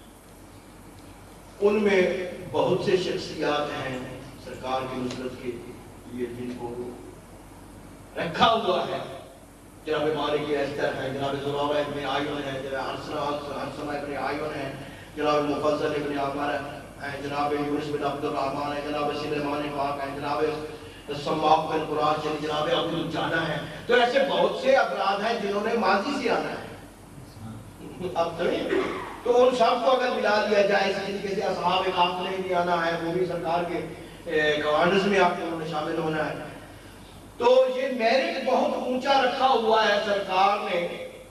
ان میں بہت سے شخصیات ہیں سرکار کی نصرت کے لیے جن کو رکھا ہوا ہے. جناب مالک ایسر ہے، جناب زرارہ ابن عیون ہے، جناب حرسمہ ابن عیون ہے، جناب مفضل ابن عمر ہے، جناب یونس بن عبد الرحمن ہے، جناب سلیمان پاک ہے، جناب سماق بن قراش ہے، جناب عبد الجانہ ہے. تو ایسے بہت سے افراد ہیں جنہوں نے ماضی سے آنا ہے. اب سمجھیں تو ان سب کو اگر ملا دیا جائے اس طریقے سے اصحاب قافلے میں بھی آنا ہے، وہ بھی سرکار کے کوارٹرز میں آپ کو شامل ہونا ہے. تو یہ میرٹ بہت اونچا رکھا ہوا ہے سرکار نے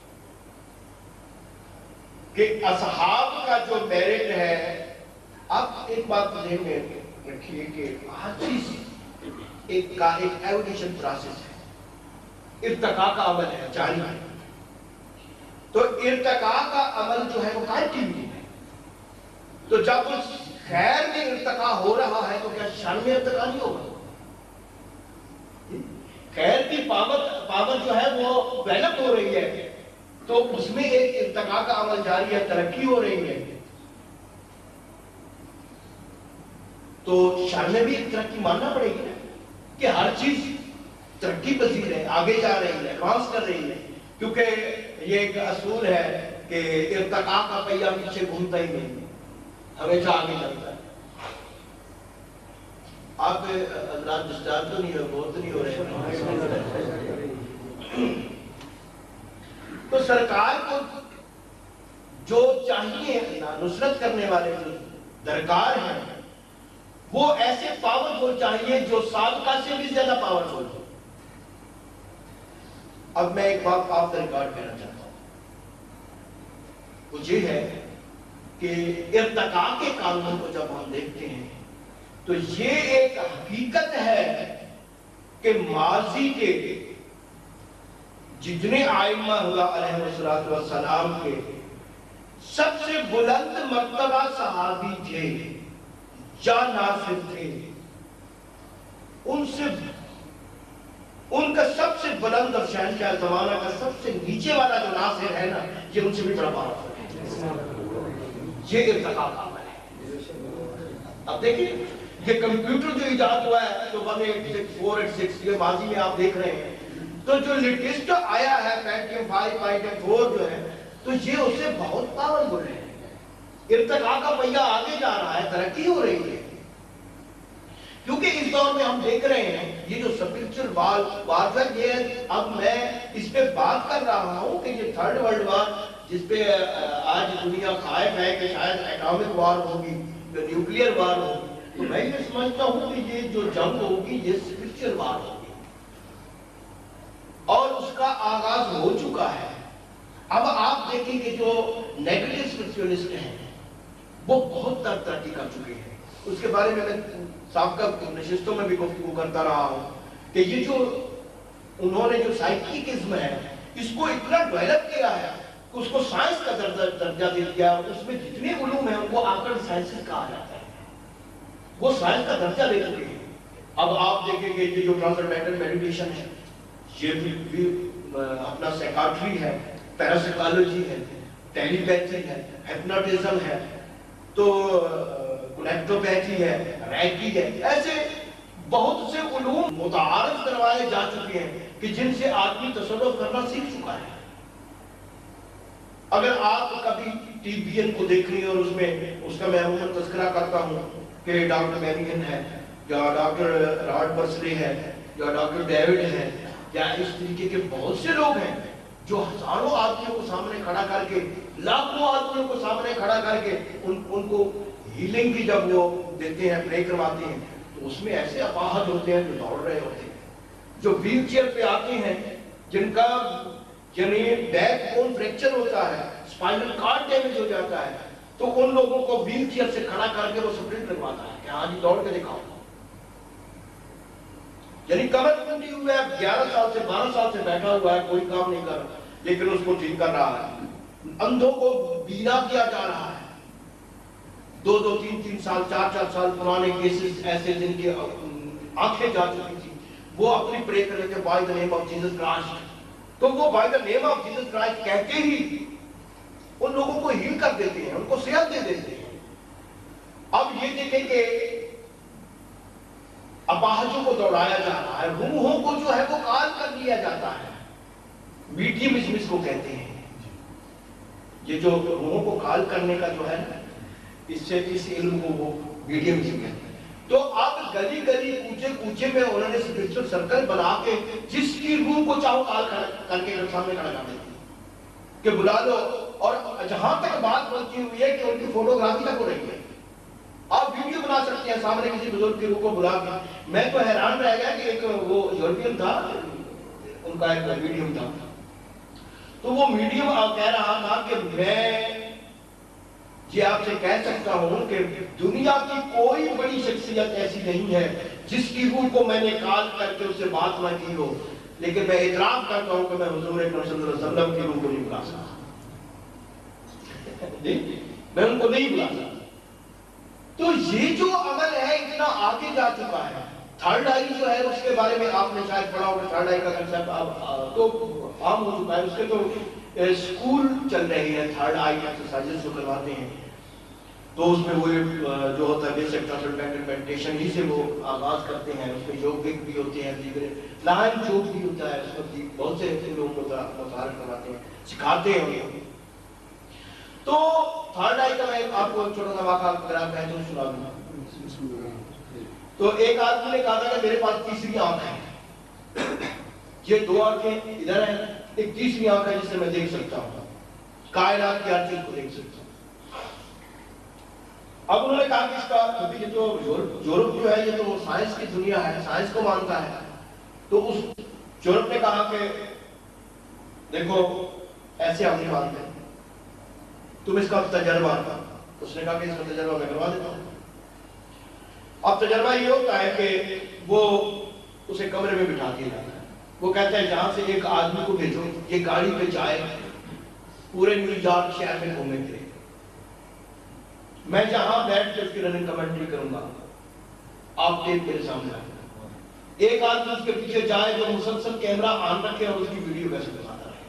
کہ اصحاب کا جو میرٹ ہے. اب ایک بات ذہن میں رکھیے کہ ہر چیز ایک ایولیوشن پروسیس ہے، ارتقاء کا عمل ہے جاری ہے. تو ارتقاء کا عمل جو ہے وہ کنٹینیو ہے. تو جب اس خیر میں ارتقاء ہو رہا ہے تو کیا شر میں ارتقاء نہیں ہوگا؟ خیر کی پاور جو ہے وہ ڈیولپ ہو رہی ہے تو اس میں ایک ارتقاء کا عمل جاری ہے، ترقی ہو رہی ہے. تو شر میں بھی ایک ترقی ماننا پڑے گی نا کہ ہر چیز ترقی پذیر ہے، آگے جا رہی ہے، ایڈوانس کر رہی ہے. کیونکہ یہ ایک اصول ہے کہ ارتقاء کا پہیہ پیچھے گھومتا ہی نہیں، ہمیشہ آگے چلتا ہے. آپ حضرات ڈسٹرب تو نہیں ہو، بہت نہیں ہو رہے. تو سرکار کو جو چاہیے نصرت کرنے والے جو درکار ہیں وہ ایسے پاورفل چاہیے جو سابقہ سے بھی زیادہ پاورفل ہو. اب میں ایک بات آپ کا ریکارڈ کہنا چاہتا ہوں، وہ یہ ہے کہ ارتقاء کے قانون کو جب ہم دیکھتے ہیں تو یہ ایک حقیقت ہے کہ ماضی کے جتنے آئمہ اللہ علیہ السلام کے سب سے بلند مرتبہ صحابی تھے یا ناصر تھے، ان کا سب سے بلند اور شہنشاہ زمانہ کا سب سے نیچے والا جو ناصر ہے نا، یہ ان سے بھی بڑا پاورفل ہے. یہ ارتقاء کا عمل ہے. اب دیکھیں یہ کمپیوٹر جو ایجاد ہوا ہے جو 186 486 یہ ماضی میں آپ دیکھ رہے ہیں، تو جو لیٹسٹ آیا ہے Pentium 5 Pentium 4 جو ہے تو یہ اس سے بہت پاورفل ہے. ارتقاء کا پہیہ آگے جا رہا ہے، ترقی ہو رہی ہے. کیونکہ اس دور میں ہم دیکھ رہے ہیں یہ جو اسپرچل وارفیئر یہ ہے. اب میں اس پہ بات کر رہا ہوں کہ یہ تھرڈ ورلڈ وار جس پہ آج دنیا خائف ہے کہ شاید ایٹامک وار ہوگی، نیوکلیئر وار ہوگی، تو میں یہ سمجھتا ہوں کہ یہ جو جنگ ہوگی یہ اسپرچل وار ہوگی اور اس کا آغاز ہو چکا ہے. اب آپ دیکھیں کہ جو نیگیٹو اسپرچولیسٹ ہیں وہ بہت ترقی کر چکے ہیں. اس کے بارے میں سابقہ نشستوں میں بھی گفتگو کرتا رہا ہوں کہ یہ جو انہوں نے جو سائیکیکزم ہے اس کو اتنا ڈیولپ کیا ہے کہ اس کو سائنس کا درجہ دے دیا. اس میں جتنے علوم ہیں ان کو آکڑ سائنسز کہا جاتا ہے، وہ سائنس کا درجہ لے چکے ہیں. اب آپ دیکھیں گے یہ جو ٹرانسڈینٹل میڈیٹیشن ہے یہ بھی اپنا سائیکاٹری ہے، پیراسائیکالوجی ہے، ٹیلیپیتھی ہے، ہپنوٹزم ہے، تو کنیکٹوپیتھی ہے، ریکی ہے. ایسے بہت سے علوم متعارف کروائے جا چکے ہیں کہ جن سے آدمی تصرف کرنا سیکھ چکا ہے. اگر آپ کبھی ٹی بی این کو دیکھ رہی ہیں اور اس کا میں عموماً تذکرہ کرتا ہوں کہ ڈاکٹر میریگن ہے یا ڈاکٹر رابرٹ برسلے ہے یا ڈاکٹر ڈیوڈ ہے یا اس طریقے کے بہت سے لوگ ہیں جو ہزاروں آدمیوں کو سامنے کھڑا کر کے، لاکھوں آدمیوں کو سامنے کھڑا کر کے ان کو ہیلنگ کی جب وہ دیتے ہیں، پرے کرواتے ہیں، تو اس میں ایسے اپاہج ہوتے ہیں جو دوڑ رہے ہوتے ہیں، جو ویل چیئر پہ آتے ہیں، جن کا یعنی بیک بون فریکچر ہوتا ہے، اسپائنل کارڈ ڈیمیج ہو جاتا ہے، تو ان لوگوں کو ویل چیئر سے کھڑا کر کے وہ سپرنٹ لگواتا ہے کہ ہاں جی دوڑ کے دکھاؤ. یعنی کمر ٹوٹی ہوئی ہے، 11 سال سے 12 سال سے بیٹھا ہوا ہے، کوئی کام نہیں کر رہا لیکن اس کو ٹھیک کر رہا ہے. اندھوں کو بینا کیا جا رہا ہے، 2 3 سال 4 سال پرانے کیسز ایسے جن کی آنکھیں جا چکی تھی، وہ اپنی پرے کر لیتے by the name of Jesus Christ تو وہ by the name of Jesus Christ کہتے ہی ان لوگوں کو ہیل کر دیتے ہیں، ان کو صحت دے دیتے ہیں۔ اب یہ دیکھیں کہ اپاہجوں کو دوڑایا جا رہا ہے، روحوں کو جو ہے وہ کال کر لیا جاتا ہے، میڈیم اس کو کہتے ہیں۔ یہ جو روحوں کو کال کرنے کا جو ہے اس سے اس علم کو وہ میڈیم کہتے ہیں۔ تو اب گلی گلی کوچے کوچے میں انہوں نے اسپرچل سرکل بنا کے جس کی روح کو چاہو کال کر کے سامنے کھڑا کر دیتی کہ بلا لو، اور جہاں تک بات بنتی ہوئی ہے کہ ان کی فوٹوگرافی تک ہو رہی ہے، آپ ویڈیو بنا سکتے ہیں سامنے کسی بزرگ کی روح کو بلا کے۔ میں تو حیران رہ گیا کہ ایک وہ یورپین تھا، ان کا ایک میڈیم تھا، تو وہ میڈیم کہہ رہا تھا کہ میں یہ آپ سے کہہ سکتا ہوں کہ دنیا کی کوئی بڑی شخصیت ایسی نہیں ہے جس کی روح کو میں نے کال کر کے اس سے بات نہ کی ہو، لیکن میں اعتراف کرتا ہوں کہ میں حضور اکرم صلی اللہ علیہ وسلم کی روح کو نہیں بلا سکتا، میں ان کو نہیں بلا سکتا۔ تو یہ جو عمل ہے اتنا آگے جا چکا ہے۔ تھرڈ آئی جو ہے اس کے بارے میں آپ نے شاید پڑھا ہوگا، تھرڈ آئی کا کنسیپٹ اب تو عام ہو چکا ہے، اس کے تو اسکول چل رہی ہے، تھرڈ آئی ایکسرسائزز جو کرواتے ہیں، تو اس میں وہ جو ہوتا ہے بیسک ٹرانسلنٹل میڈیٹیشن ہی سے وہ آغاز کرتے ہیں، اس میں یوگک بھی ہوتے ہیں، دیگر لائن جوک بھی ہوتا ہے، اس میں بہت سے لوگوں کو متعارف کرواتے ہیں، سکھاتے ہیں۔ تو تھرڈ آئی کا میں آپ کو چھوٹا سا واقعہ اگر آپ کہیں تو سنا دوں۔ تو ایک آدمی نے کہا تھا کہ میرے پاس تیسری آنکھ ہے، یہ دو آنکھیں ادھر ہیں، ایک تیسری آنکھ ہے جس سے میں دیکھ سکتا ہوں، کائنات کی ہر چیز کو دیکھ سکتا ہوں۔ اب انہوں نے کہا کہ اس کا یہ تو یورپ جو ہے یہ تو سائنس کی دنیا ہے، سائنس کو مانتا ہے، تو اس یورپ نے کہا کہ دیکھو ایسے ہم نہیں مانتے، تم اس کا تجربہ کرو۔ اس نے کہا کہ اس کا تجربہ میں کروا دیتا ہوں۔ اب تجربہ یہ ہوتا ہے کہ وہ اسے کمرے میں بٹھا کے لاتا ہے، وہ کہتا ہے جہاں سے ایک آدمی کو بھیجو، یہ گاڑی پہ جائے پورے نیو یارک شہر میں گھومے پھرے، میں جہاں بیٹھ کے اس کی رننگ کمنٹری کروں گا، آپ ٹیپ میرے سامنے آئے گا، ایک آدمی اس کے پیچھے جائے جو مسلسل کیمرہ آن رکھے اور اس کی ویڈیو کیسے بناتا رہے،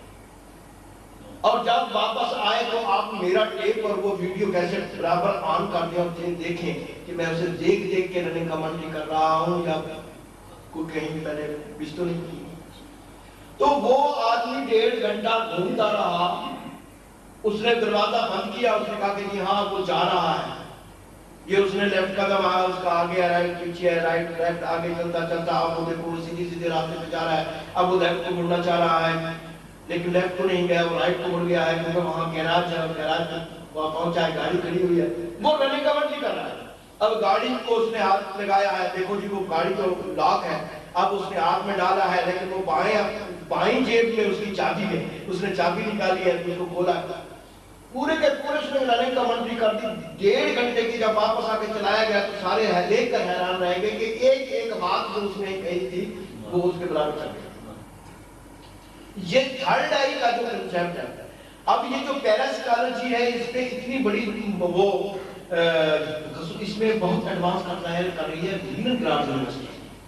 اور جب واپس آئے تو آپ میرا ٹیپ اور وہ ویڈیو کیسے برابر آن کر دیں اور دیکھیں کہ میں اسے دیکھ دیکھ کے رننگ کمنٹری کر رہا ہوں یا کوئی کہیں بھی میں نے مس تو نہیں کی۔ تو وہ آدمی 1.5 گھنٹہ گھومتا رہا، اس نے دروازہ بند کیا، اس نے کہا کہ جی ہاں وہ جا رہا ہے، یہ اس نے لیفٹ قدم آیا، اس کا آگے رائٹ پیچھے ہے، رائٹ لیفٹ آگے چلتا چلتا اب وہ دیکھو سیدھی سیدھے راستے پہ جا رہا ہے، اب وہ لیفٹ کو مڑنا چاہ رہا ہے لیکن لیفٹ کو نہیں گیا، وہ رائٹ کو مڑ گیا ہے کیونکہ وہاں گیراج ہے، گیراج میں وہاں پہنچا ہے، گاڑی کھڑی ہوئی ہے، وہ رننگ کمنٹری کر رہا ہے۔ اب گاڑی کو اس نے ہاتھ لگایا ہے، دیکھو جی وہ گاڑی تو لاک ہے، اب اس نے ہاتھ میں ڈالا ہے لیکن وہ بائیں جیب میں اس کی چابی ہے، اس نے چابی نکالی ہے، اس کو کھولا ہے، پورے کے پورے اس نے رننگ کمنٹری کر دی 1.5 گھنٹے کی۔ جب واپس آ کے چلایا گیا تو سارے دیکھ کر حیران رہ گئے کہ ایک ایک بات جو اس نے کہی تھی وہ اس کے برابر چل گئی۔ یہ تھرڈ آئی کا جو کنسیپٹ ہے۔ اب یہ جو پیراسائکالوجی ہے اس پہ اتنی بڑی وہ اس میں بہت ایڈوانس کر رہی ہے لیننگراڈ یونیورسٹی،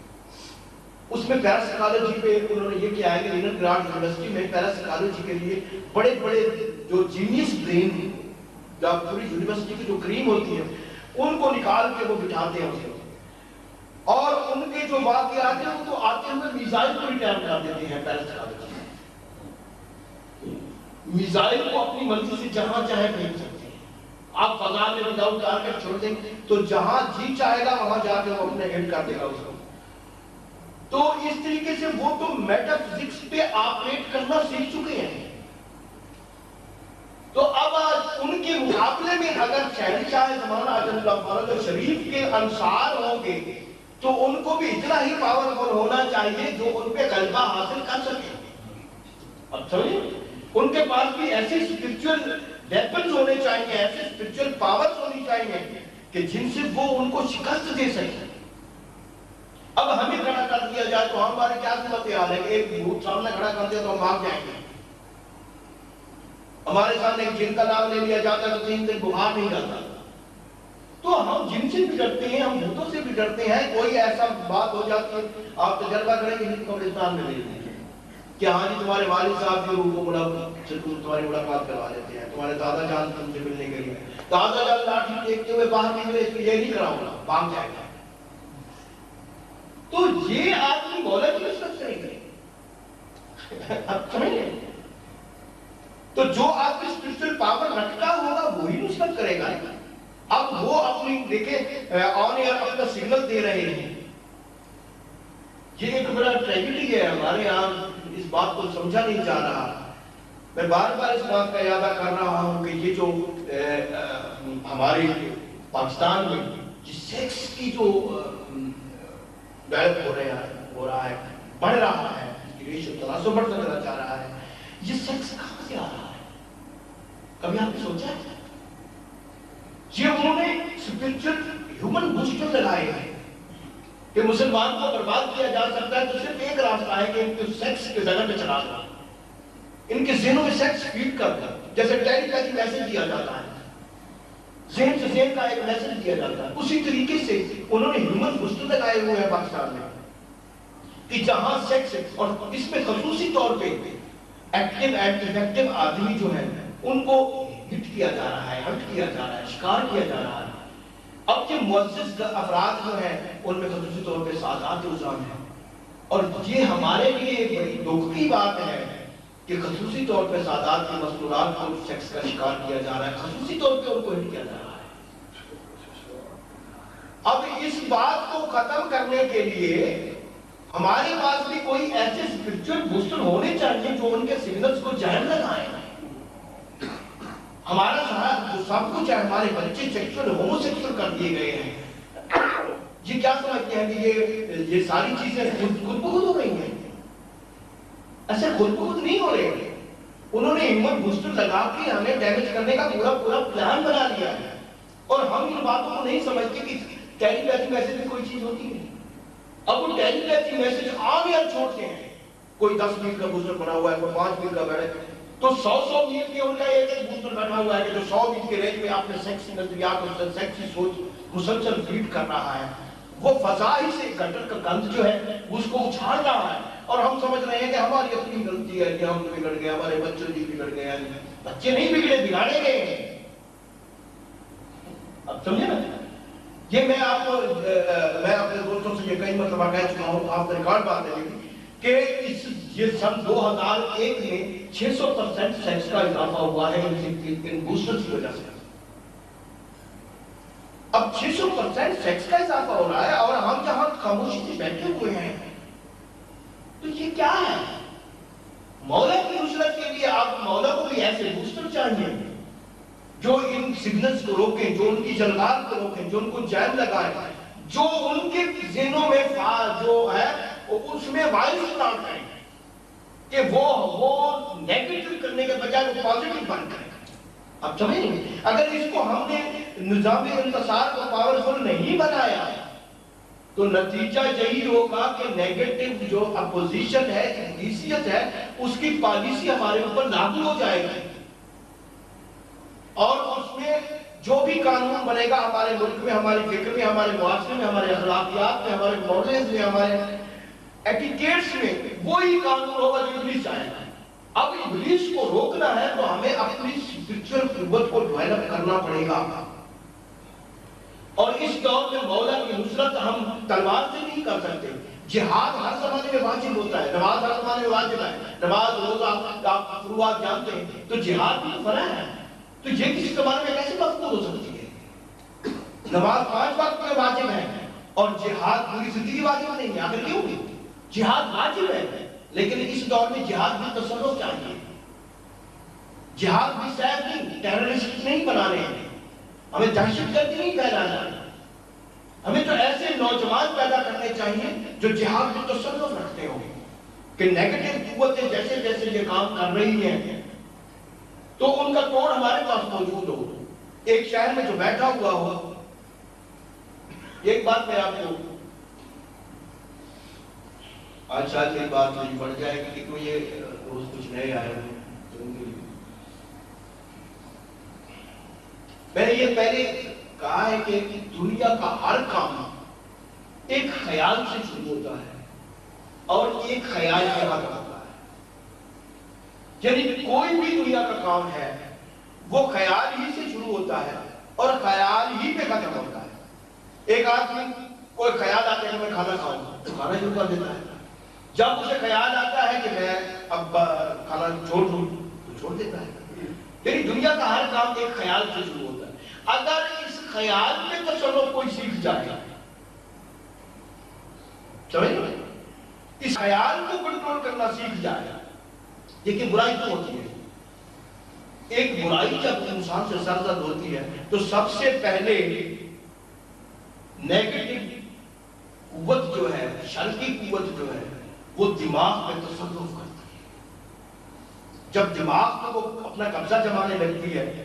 اس میں پیراسائکالوجی پہ انہوں نے یہ کیا ہے کہ لیننگراڈ یونیورسٹی میں پیراسائکالوجی کے لیے بڑے بڑے جو جینیس برین جب پوری یونیورسٹی کی جو کریم ہوتی ہے ان کو نکال کے وہ بٹھاتے ہیں اسے، اور ان کے جو واقعات ہیں وہ تو آتے ہوئے میزائل کو ریٹرن کر دیتے ہیں۔ پیراسائکالوجی میزائل کو اپنی مرضی سے جہاں چاہے بھیج سکتے ہیں، آپ فضا میں وداؤٹ ٹارگٹ چھوڑ دیں تو جہاں جی چاہے گا وہاں جا کے وہ اپنے ہٹ کر دے گا اس کو۔ تو اس طریقے سے وہ تو میٹا فزکس پہ آپریٹ کرنا سیکھ چکے ہیں۔ تو اب آج ان کے مقابلے میں اگر شہنشاہ زمانہ عجل اللہ فرد شریف کے انصار ہوں گے تو ان کو بھی اتنا ہی پاورفل ہونا چاہیے جو ان پہ غلبہ حاصل کر سکے۔ اب سمجھیں ان کے پاس بھی ایسے اسپرچل ویپنز ہونے چاہیے، ایسے اسپرچل پاورز ہونی چاہیے کہ جن سے وہ ان کو شکست دے سکیں۔ اب ہمیں کھڑا کر دیا جائے تو ہمارے کیا صورتحال ہے کہ ایک بھوت سامنے کھڑا کر دیا تو ہم بھاگ جائیں گے، ہمارے سامنے ایک جن کا نام لے لیا جاتا ہے تو 3 دن بخار نہیں جاتا۔ تو ہم جن سے بھی ڈرتے ہیں، ہم بھوتوں سے بھی ڈرتے ہیں۔ کوئی ایسا بات ہو جاتی ہے، آپ تجربہ کریں کہ قبرستان میں لے لیجیے کہ ہاں جی تمہارے والد صاحب کی روح سے تمہاری ملاقات کروا دیتے ہیں، تمہارے دادا جان تم سے ملنے کے لیے، دادا جان لاٹھی دیکھتے ہوئے باہر نکلے، اس کو یہ نہیں کراؤں گا، بھاگ جائے گا. تو یہ آدمی مولا کی نسبت سے نہیں کرے. اب سمجھ لیں، تو جو آدمی اسپرچل پاور رکھتا ہوگا وہی نسبت کرے گا. اب وہ اپنی دیکھیں آن ایئر اپنا سگنل دے رہے ہیں. یہ ایک بڑا ٹریجڈی ہے ہمارے یہاں، اس بات کو سمجھا نہیں جا رہا. میں بار بار اس بات کا یادہ کر رہا ہوں کہ یہ جو ہمارے پاکستان میں جس سیکس کی جو ڈیولپ ہو رہا ہے، بڑھ رہا ہے، اس کی ریشو تناسب بڑھتا چلا جا رہا ہے، یہ سیکس کہاں سے آ رہا ہے؟ کبھی آپ نے سوچا ہے؟ یہ انہوں نے اسپرچل ہیومن بوسٹر لگائے ہیں کہ مسلمان کو برباد کیا جا سکتا ہے تو صرف ایک راستہ ہے کہ ان کو سیکس کے جگہ پہ چلا دو، ان کے ذہنوں میں سیکس فیڈ کر دو. جیسے ٹیلی پیتھی میسج دیا جاتا ہے، ذہن سے ذہن کا ایک میسج دیا جاتا ہے، اسی طریقے سے انہوں نے ہیومن بوسٹر لگائے ہوئے ہیں پاکستان میں کہ جہاں سیکس، اور اس میں خصوصی طور پہ ایکٹیو اینڈ افیکٹو آدمی جو ہیں ان کو ہٹ کیا جا رہا ہے، ہٹ کیا جا رہا ہے، شکار کیا جا رہا ہے. اب کے معزز افراد جو ہیں ان میں خصوصی طور پہ سادات الزام ہیں، اور یہ ہمارے لیے ایک بڑی دکھ کی بات ہے کہ خصوصی طور پہ سادات کے مسئولات کو سیکس کا شکار کیا جا رہا ہے، خصوصی طور پہ ان کو ہٹ کیا جا رہا ہے. اب اس بات کو ختم کرنے کے لیے ہمارے پاس بھی کوئی ایسے اسپرچل بوسٹر ہونے چاہیے جو ان کے سگنلز کو جائم لگائیں. ہمارا جو سب کچھ ہے، ہمارے بچے سیکشل ہومو سیکشل کر دیے گئے ہیں. یہ کیا سمجھتے ہیں کہ یہ ساری چیزیں خود بخود ہو رہی ہیں؟ ایسے خود بخود نہیں ہو رہے ہیں. انہوں نے ہیومن بوسٹر لگا کے ہمیں ڈیمیج کرنے کا پورا پلان بنا لیا ہے، اور ہم ان باتوں کو نہیں سمجھتے کہ ٹیلی پیتھی میسج میں کوئی چیز ہوتی نہیں. اب وہ ٹیلی پیتھی میسج عام یا چھوڑتے ہیں، کوئی 10 منٹ کا بوسٹر بنا ہوا ہے، کوئی 5 منٹ کا بیٹھا ہے، تو 100 منٹ کے ان کا ایک بوسٹر بیٹھا ہوا ہے کہ جو 100 منٹ کے رینج میں اپنے سیکسی نظریات اور سیکسی سوچ مسلسل فیڈ کر رہا ہے. وہ فضا ہی سے گٹر کا گند جو ہے اس کو اچھال رہا ہے، اور ہم سمجھ رہے ہیں کہ ہماری اپنی غلطی ہے کہ ہم بگڑ گئے، ہمارے بچے بھی بگڑ گئے ہیں. بچے نہیں بگڑے، بگاڑے گئے ہیں. اب سمجھے نا، یہ میں آپ کو میں اپنے دوستوں سے یہ کئی مرتبہ کہہ چکا ہوں، آپ کا ریکارڈ بات ہے کہ یہ سن 2001 میں 600% سیکس کا اضافہ ہوا ہے ان بوسٹرز کی وجہ سے. اب 600% سیکس کا اضافہ ہو رہا ہے اور ہم جہاں خاموشی سے بیٹھے ہوئے ہیں، تو یہ کیا ہے؟ مولا کی نصرت کے لیے آپ مولا کو بھی ایسے بوسٹر چاہیے جو ان سگنلز کو روکیں، جو ان کی جلغات کو روکیں، جو ان کو جائم لگائیں، جو ان کے ذہنوں میں جو ہے اس میں وائس اسٹارٹ کریں کہ وہ نیگیٹو کرنے کے بجائے وہ پازیٹو بن کریں. اب سمجھیں گے، اگر اس کو ہم نے نظام انتصار کو پاورفل نہیں بنایا تو نتیجہ یہی ہوگا کہ نیگیٹو جو اپوزیشن ہے، حیثیت ہے، اس کی پالیسی ہمارے اوپر لاگو ہو جائے گی، اور اس میں جو بھی قانون بنے گا ہمارے ملک میں، ہماری فکر میں، ہمارے معاشرے میں، ہمارے اخلاقیات میں، ہمارے مورلز میں، ہمارے ایٹیکیٹس میں، وہی قانون ہوگا جو ابلیس چاہے گا. اب ابلیس کو روکنا ہے تو ہمیں اپنی اسپرچل قوت کو ڈیولپ کرنا پڑے گا. اور اس دور میں مولا کی نصرت ہم تلوار سے نہیں کر سکتے. جہاد ہر زمانے میں واجب ہوتا ہے، نماز ہر زمانے میں واجب ہے، نماز روزہ آپ فروعات جانتے ہیں، تو جہاد بھی فرض ہے. تو یہ کسی زمانے میں کیسے مقبول ہو سکتی ہے؟ نماز 5 وقت میں واجب ہے اور جہاد پوری زندگی واجب نہیں ہے. آخر کیوں بھی جہاد واجب ہے، لیکن اس دور میں جہاد بھی تصرف چاہیے. جہاد بھی سیف نہیں، ٹیررسٹ نہیں بنانے ہیں، ہمیں دہشت گردی نہیں پھیلانا ہے. ہمیں تو ایسے نوجوان پیدا کرنے چاہیے جو جہاد میں تصرف رکھتے ہوں کہ نیگیٹو قوتیں جیسے جیسے یہ کام کر رہی ہیں تو ان کا توڑ ہمارے پاس موجود ہو. ایک شہر میں جو بیٹھا ہوا ہو. ایک بات میں آپ کو آج شاید یہ بات مجھے پڑ جائے گی کہ کوئی یہ روز کچھ نئے آئے ہوئے. میں نے یہ پہلے کہا ہے کہ دنیا کا ہر کام ایک خیال سے شروع ہوتا ہے اور ایک خیال کے بعد ہوتا ہے. یعنی کوئی بھی دنیا کا کام ہے وہ خیال ہی سے شروع ہوتا ہے اور خیال ہی پہ ختم ہوتا ہے۔ ایک آدمی کوئی خیال آتا ہے کہ میں کھانا کھاؤں گا تو کھانا شروع کر دیتا ہے، جب اسے خیال آتا ہے کہ میں اب کھانا چھوڑ دوں تو چھوڑ دیتا ہے۔ یعنی دنیا کا ہر کام ایک خیال سے شروع ہوتا ہے۔ اگر اس خیال میں تصرف کوئی سیکھ جائے، سمجھ، اس خیال کو کنٹرول کرنا سیکھ جائے، لیکن برائی تو ہوتی ہے۔ ایک برائی جب انسان سے سرزد ہوتی ہے تو سب سے پہلے نیگیٹو قوت جو ہے، شر کی قوت جو ہے، وہ دماغ میں تصرف کرتی ہے۔ جب دماغ کو وہ اپنا قبضہ جمانے لگتی ہے،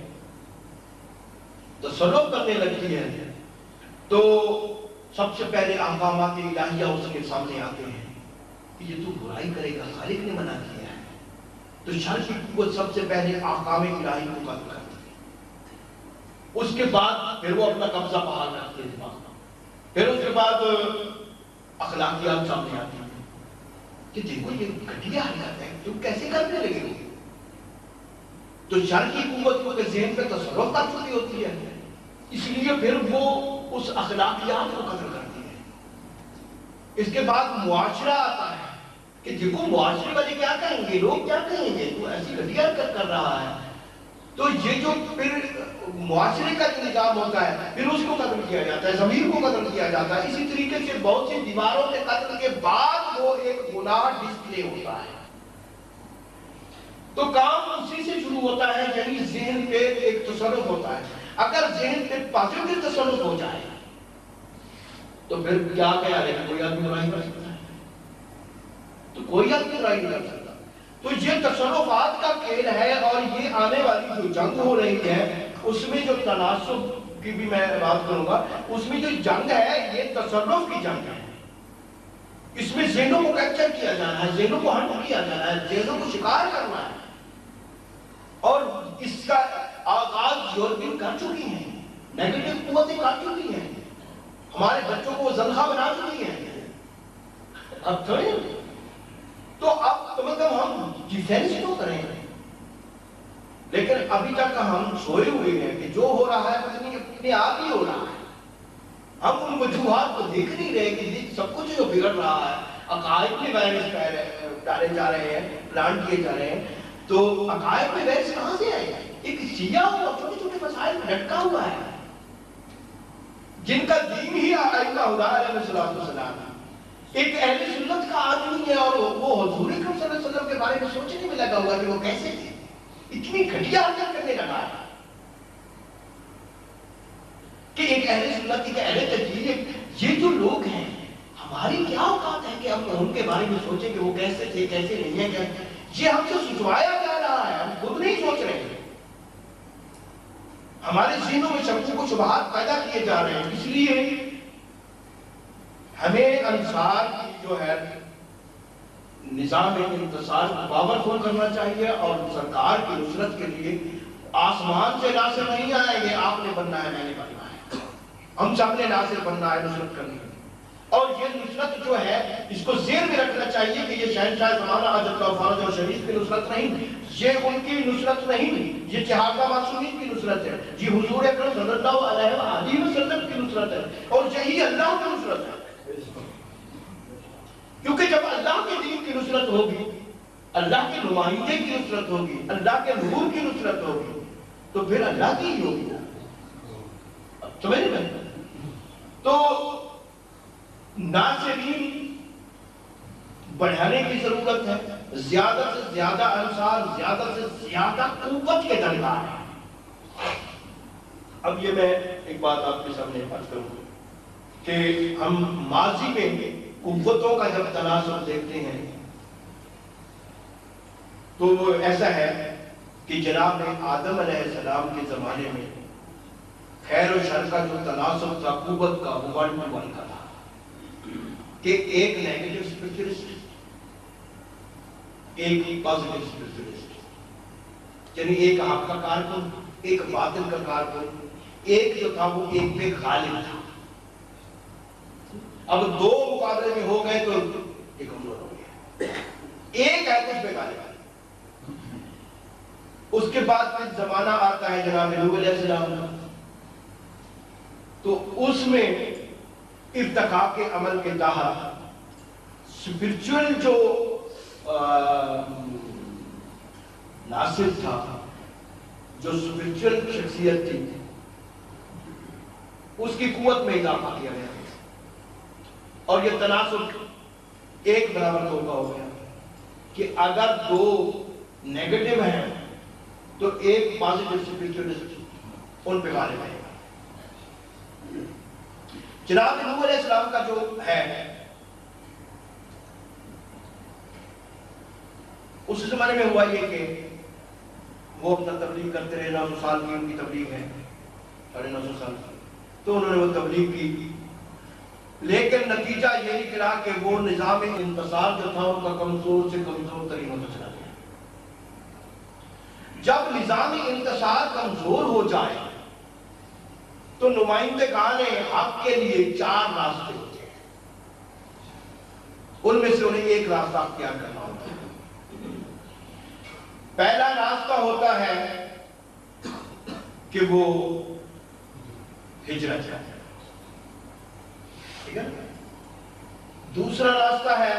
تصرف کرنے لگتی ہے، تو سب سے پہلے احکامات الہیہ اس کے سامنے آتے ہیں کہ یہ تو برائی کرے گا، خالق نے منع کیا ہے۔ تو شر کی قوت سب سے پہلے احکام الہی کو قتل کرتی ہے، اس کے بعد پھر وہ اپنا قبضہ بحال رکھتے ہیں دماغ میں، پھر اس کے بعد اخلاقیات سامنے آتی ہیں کہ دیکھو یہ گھٹیا حرکت ہے، تم کیسے کرنے لگے ہو؟ تو شر کی قوت کو ذہن پہ تصرف کر چکی ہوتی ہے، اس لیے پھر وہ اس اخلاقیات کو قتل کرتی ہے۔ اس کے بعد معاشرہ آتا ہے کہ دیکھو معاشرے والے کیا کہیں گے، لوگ کیا کہیں گے، تو ایسی گھٹیا حرکت کر رہا ہے۔ تو یہ جو پھر معاشرے کا جو نظام ہوتا ہے، پھر اس کو قتل کیا جاتا ہے، ضمیر کو قتل کیا جاتا ہے۔ اسی طریقے سے بہت سی دیواروں کے قتل کے بعد وہ ایک گناہ ڈسپلے ہوتا ہے۔ تو کام اسی سے شروع ہوتا ہے، یعنی ذہن پہ ایک تصرف ہوتا ہے۔ اگر ذہن پہ پازیٹیو تصرف ہو جائے تو پھر کیا خیال ہے کہ کوئی آدمی برائی کر سکتا ہے؟ تو کوئی آدمی برائی نہیں کر سکتا۔ تو یہ تصرفات کا کھیل ہے، اور یہ آنے والی جو جنگ ہو رہی ہے اس میں جو تناسب کی بھی میں بات کروں گا، اس میں جو جنگ ہے یہ تصرف کی جنگ ہے۔ اس میں ذہنوں کو کیپچر کیا جانا ہے، ذہنوں کو ہنٹ کیا جانا ہے، ذہنوں کو شکار کرنا ہے، اور اس کا آغاز یورپین کر چکی ہیں، نیگیٹو قوتیں کر چکی ہیں، ہمارے بچوں کو زنخواہ بنا چکی ہیں۔ اب تھوڑی تو اب کم از کم ہم ڈیفینس تو کریں، لیکن ابھی تک ہم سوئے ہوئے ہیں کہ جو ہو رہا ہے اپنے آپ ہی ہو رہا ہے۔ ہم ان وجوہات کو دیکھ نہیں رہے کہ سب کچھ جو بگڑ رہا ہے، عقائد میں وائرس ڈالے جا رہے ہیں، پلانٹ کیے جا رہے ہیں، تو عقائد میں وائرس کہاں سے آئے؟ ایک سیاہ ہوا چھوٹے چھوٹے مسائل لٹکا ہوا ہے، جن کا دین ہی ائمہ ہدی علیہ السلام ہے۔ ایک اہل سنت کا آدمی ہے اور وہ حضور اکرم صلی اللہ علیہ وسلم کے بارے میں سوچنے میں لگا ہوا کہ وہ کیسے تھے، اتنی گھٹیا حرکت کرنے لگا ہے کہ ایک اہل سنت، ایک اہل تجدید، یہ جو لوگ ہیں ہماری کیا اوقات ہے کہ ہم ان کے بارے میں سوچیں کہ وہ کیسے تھے، کیسے نہیں ہیں؟ یہ ہم سے سوچوایا جا رہا ہے، ہم خود نہیں سوچ رہے ہیں، ہمارے ذہنوں میں شکوک و شبہات پیدا کیے جا رہے ہیں۔ اس لیے ہمیں انصار کی جو ہے نظام انتصار کو پاورفل کرنا چاہیے، اور سرکار کی نصرت کے لیے آسمان سے ناصر نہیں آئیں گے، آپ نے بننا ہے، میں نے بننا ہے، ہم سب نے ناصر بننا ہے، نصرت کرنی ہے۔ اور یہ نصرت جو ہے اس کو ذہن میں رکھنا چاہیے کہ یہ شہنشاہ زمانہ حضرت فاروق اور شریف کی نصرت نہیں، یہ ان کی نصرت نہیں، یہ چہارہ معصومین کی نصرت ہے، یہ حضور اکرم صلی اللہ علیہ وسلم کی نصرت ہے، اور یہی اللہ کی نصرت ہے۔ کیونکہ جب اللہ کے دین کی نصرت ہوگی، اللہ کے نمائندے کی نصرت ہوگی، اللہ کے نور کی نصرت ہوگی، تو پھر اللہ کی ہی ہوگی۔ سمجھ رہے ہیں؟ تو ناصرین بڑھانے کی ضرورت ہے، زیادہ سے زیادہ انصار، زیادہ سے زیادہ قوت کے درکار ہے۔ اب یہ میں ایک بات آپ کے سامنے عرض کروں کہ ہم ماضی میں قوتوں کا جب تناسب دیکھتے ہیں تو ایسا ہے کہ جناب آدم علیہ السلام کے زمانے میں خیر و شر کا جو تناسب تھا قوت کا، وہ 1:1 کا تھا، کہ ایک نیگیٹو اسپرچولیسٹ، ایک پازیٹو اسپرچولیسٹ، یعنی ایک حق کا کارکن، ایک باطل کا کارکن، ایک جو تھا وہ ایک پہ غالب تھا۔ اب دو مقابلے میں ہو گئے تو ایک کمزور ہو گیا، ایک ہے کچھ پہ غالب ہے، اس کے بعد پھر زمانہ آتا ہے جناب نوح علیہ السلام کا، تو اس میں ارتقاء کے عمل کے تحت سپرچول جو ناصر تھا، جو سپرچول شخصیت تھی، اس کی قوت میں اضافہ کیا گیا اور یہ تناسب ایک برابر دو کا ہو گیا کہ اگر دو نیگیٹو ہیں تو ایک پازیٹیو سپرچولسٹ ان پہ غالب ہے۔ جناب نوح علیہ السلام کا جو ہے اس زمانے میں ہوا یہ کہ وہ اپنا تبلیغ کرتے رہے، 900 سال کی ان کی تبلیغ ہے، 950 سال کی، تو انہوں نے وہ تبلیغ کی، لیکن نتیجہ یہ نکلا کہ وہ نظام انتصار جو تھا ان کا کمزور سے کمزور ترین ہوتا چلا گیا۔ جب نظام انتصار کمزور ہو جائے تو نمائندگان حق کے لیے 4 راستے ہوتے ہیں، ان میں سے انہیں ایک راستہ اختیار کرنا ہوتا ہے۔ پہلا راستہ ہوتا ہے کہ وہ ہجرت ہے، ٹھیک ہے؟ دوسرا راستہ ہے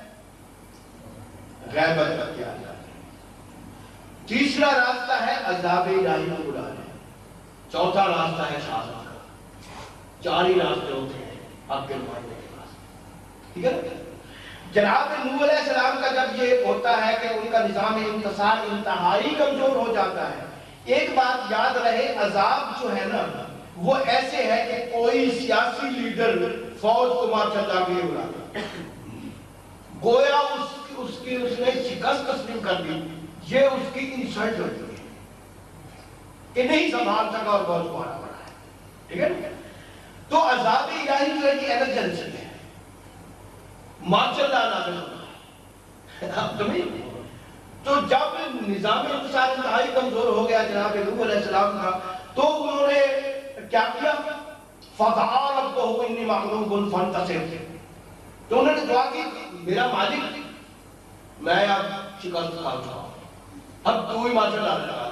غیبت اختیار کرنا، تیسرا راستہ ہے عذاب الہی کو بلانا، چوتھا راستہ ہے شہادت کا۔ 4 ہی راستے ہوتے ہیں آپ کے نمائندے کے پاس، ٹھیک ہے؟ جناب نوح علیہ السلام کا جب یہ ہوتا ہے کہ ان کا نظام انتصار انتہائی کمزور ہو جاتا ہے، ایک بات یاد رہے، عذاب جو ہے نا وہ ایسے ہے کہ کوئی سیاسی لیڈر فوج کو مارشل لا کے بلاتا، گویا اس نے شکست تسلیم کر دی، یہ اس کی انسلٹ ہوتی ہے کہ نہیں سنبھال سکا اور بہت مارا پڑا ہے، ٹھیک ہے؟ تو عذاب الہی جو ہے یہ ایمرجنسی ہے، مارشل لا نازل ہونا ہے، تو جب نظام انتصار انتہائی کمزور ہو گیا جناب نوح علیہ السلام کا، تو انہوں نے کیا کیا؟ فَدَعَا رَبَّهُ إِنِّي مَغْلُوبٌ فَانتَصِرْ، تو انہوں نے دعا کی میرا مالک میں اب شکست کھا چکا ہوں، اب تو ہی مارشل لا لگا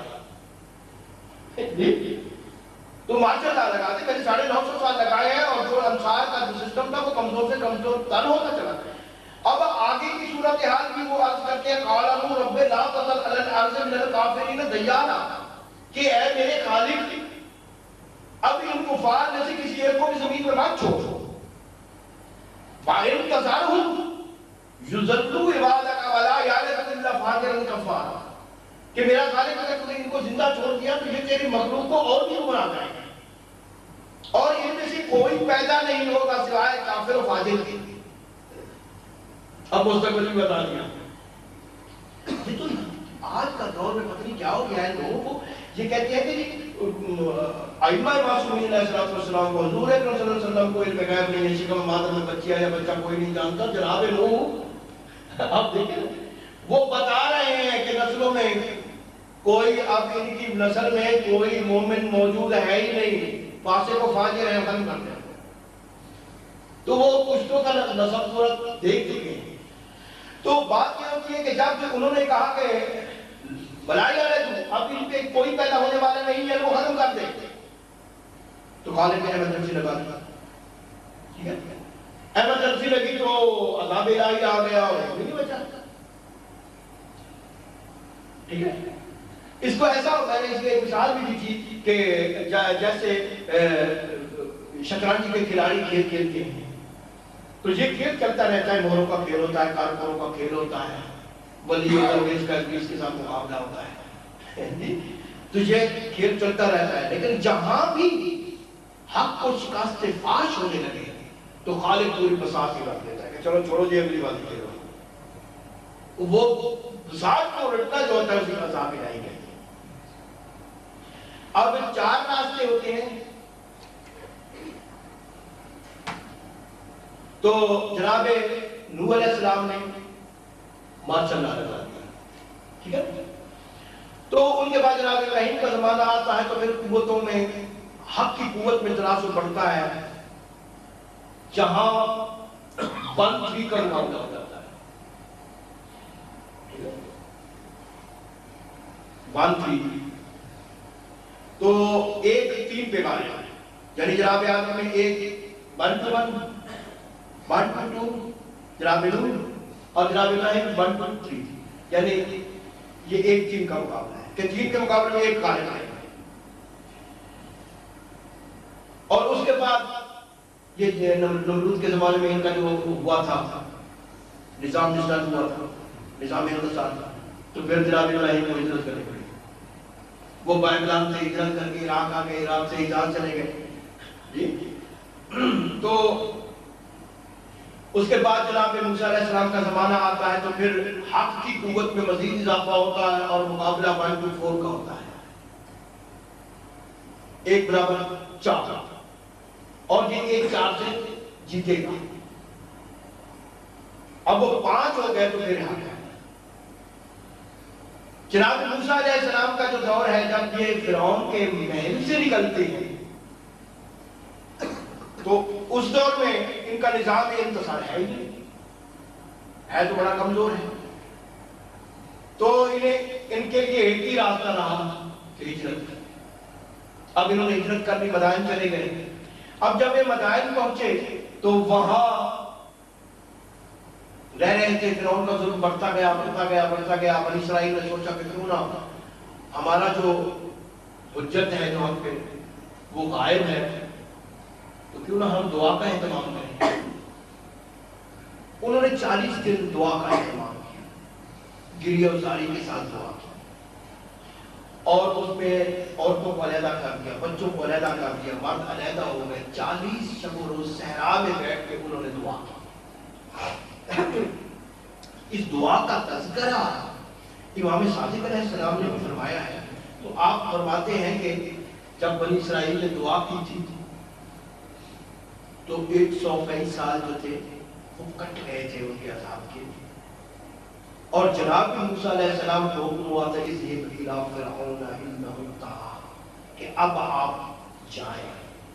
دے، تو مارشل لا لگا دے، میں نے 950 سال لگائے ہیں اور جو انصار کا جو سسٹم تھا وہ کمزور سے کمزور تر ہوتا چلا۔ اب آگے کی صورتحال بھی وہ عرض کرتے ہیں قَالَ نُوحٌ رَبِّ لَا تَذَرْ عَلَى الْأَرْضِ مِنَ الْكَافِرِينَ دَيَّارًا، کہ اے میرے خالق اب ان کفار میں سے کسی ایک کو بھی زمین پر مت چھوڑ، فَإِن تَذَرْهُمْ يُضِلُّوا عِبَادَكَ وَلَا يَلِدُوا إِلَّا فَاجِرًا كَفَّارًا، کہ میرا خالق اگر تم نے ان کو زندہ چھوڑ دیا تو یہ تیری مخلوق کو اور بھی گمراہ کریں گے، اور ان میں سے کوئی پیدا نہیں ہوگا سوائے کافر و فاجر کے۔ اب مستقبل بھی بتا دیا، یہ تو آج کا دور میں پتہ نہیں کیا ہو گیا ہے لوگوں کو، یہ کہتے ہیں کہ ائمہ معصومین علیہ السلام کو، حضور اکرم صلی اللہ علیہ وسلم کو علم غیب نہیں ہے، شکم مادر میں بچی ہے یا بچہ کوئی نہیں جانتا۔ جناب نوح آپ دیکھیں وہ بتا رہے ہیں کہ نسلوں میں کوئی، اب ان کی نسل میں کوئی مومن موجود ہے ہی نہیں، فاسق و فاجر ہیں، ختم کر دیں، تو وہ کشتوں کا نسب صورت دیکھ چکے ہیں۔ تو بات یہ ہوتی ہے کہ جب انہوں نے کہا کہ بلائی علیہ اب ان پہ کوئی پیدا ہونے والا نہیں ہے، وہ ختم کر دیں، تو غالب ایمرجنسی لگا دیا، ٹھیک ہے؟ ایمرجنسی لگی تو عذاب الہی آ گیا اور نہیں بچا، ٹھیک ہے؟ اس کو ایسا ہوتا ہے، اس کی ایک مثال بھی دی تھی کہ جیسے شطرنج کے کھلاڑی کھیل کھیلتے ہیں تو یہ کھیل چلتا رہتا ہے، مہروں کا کھیل ہوتا ہے، کارکوروں کا کھیل ہوتا ہے، ولی درویش کا اس کے ساتھ مقابلہ ہوتا ہے، تو یہ کھیل چلتا رہتا ہے، لیکن جہاں بھی حق کو شکست فاش ہونے لگے تو خالق پوری بساط ہی رکھ دیتا ہے کہ چلو چھوڑو جی اگلی بات کھیلو، وہ بساط کو رٹنا جو ہوتا ہے اسی کا عذاب الہی کہتے ہیں۔ اب 4 راستے ہوتے ہیں، تو جناب نوح علیہ السلام نے مارشل لا لگا دیا، ٹھیک ہے؟ تو ان کے بعد جناب ابراہیم کا زمانہ آتا ہے، تو پھر قوتوں میں حق کی قوت میں تناسب بڑھتا ہے، جہاں بند بھی کرنا ہو جاتا ہے، 1:3 تو 1:3 پیغام ہے، یعنی جناب آدم میں 1:1 1:2 جناب نوح اور جناب ابراہیم 1:3 یعنی یہ 1:3 کا مقابلہ ہے کہ 3 کے مقابلے میں 1 غالب ہے۔ اور اس کے بعد یہ نمرود کے زمانے میں ان کا جو ہوا تھا نظام نسل ہوا تھا، نظام ہندوستان تھا، تو پھر جناب ابراہیم کو ہجرت کرنی پڑی، وہ بائبلان سے ہجرت کر کے عراق آ گئے، عراق سے حجاز چلے گئے جی۔ تو اس کے بعد جناب موسیٰ علیہ السلام کا زمانہ آتا ہے، تو پھر حق کی قوت میں مزید اضافہ ہوتا ہے اور مقابلہ 1:4 کا ہوتا ہے، 1=4 اور یہ 1:4 سے جیتے گا۔ اب وہ 5 ہو گئے تو پھر حق ہے۔ جناب موسیٰ علیہ السلام کا جو دور ہے جب یہ فرعون کے محل سے نکلتے ہیں، تو اس دور میں ان کا نظام انتصار ہے ہی نہیں، ہے تو بڑا کمزور ہے، تو ان کے لیے ایک ہی راستہ رہا کہ ہجرت۔ اب انہوں نے ہجرت کرنی، مدائن چلے گئے۔ اب جب یہ مدائن پہنچے تو وہاں رہ رہے تھے، فرعون کا ظلم بڑھتا گیا بڑھتا گیا بڑھتا گیا۔ بنی اسرائیل نے سوچا کہ کیوں نہ ہمارا جو حجت ہے جو ہم پہ وہ غائب ہے، تو کیوں نہ ہم دعا کا اہتمام کریں۔ انہوں نے 40 دن دعا کا اہتمام کیا، گریہ وزاری کے ساتھ دعا کی، اور اس میں عورتوں کو علیحدہ کر دیا، بچوں کو علیحدہ کر دیا، مرد علیحدہ ہو گئے۔ 40 شب و روز صحرا میں بیٹھ کے انہوں نے دعا کی۔ اس دعا کا تذکرہ امام صادق علیہ السلام نے فرمایا ہے، تو آپ فرماتے ہیں کہ جب بنی اسرائیل نے دعا کی تھی تو 120 سال جو تھے وہ کٹ گئے تھے ان کے عذاب کے، اور جناب موسیٰ علیہ السلام کو حکم ہوا تھا کہ اب آپ جائیں۔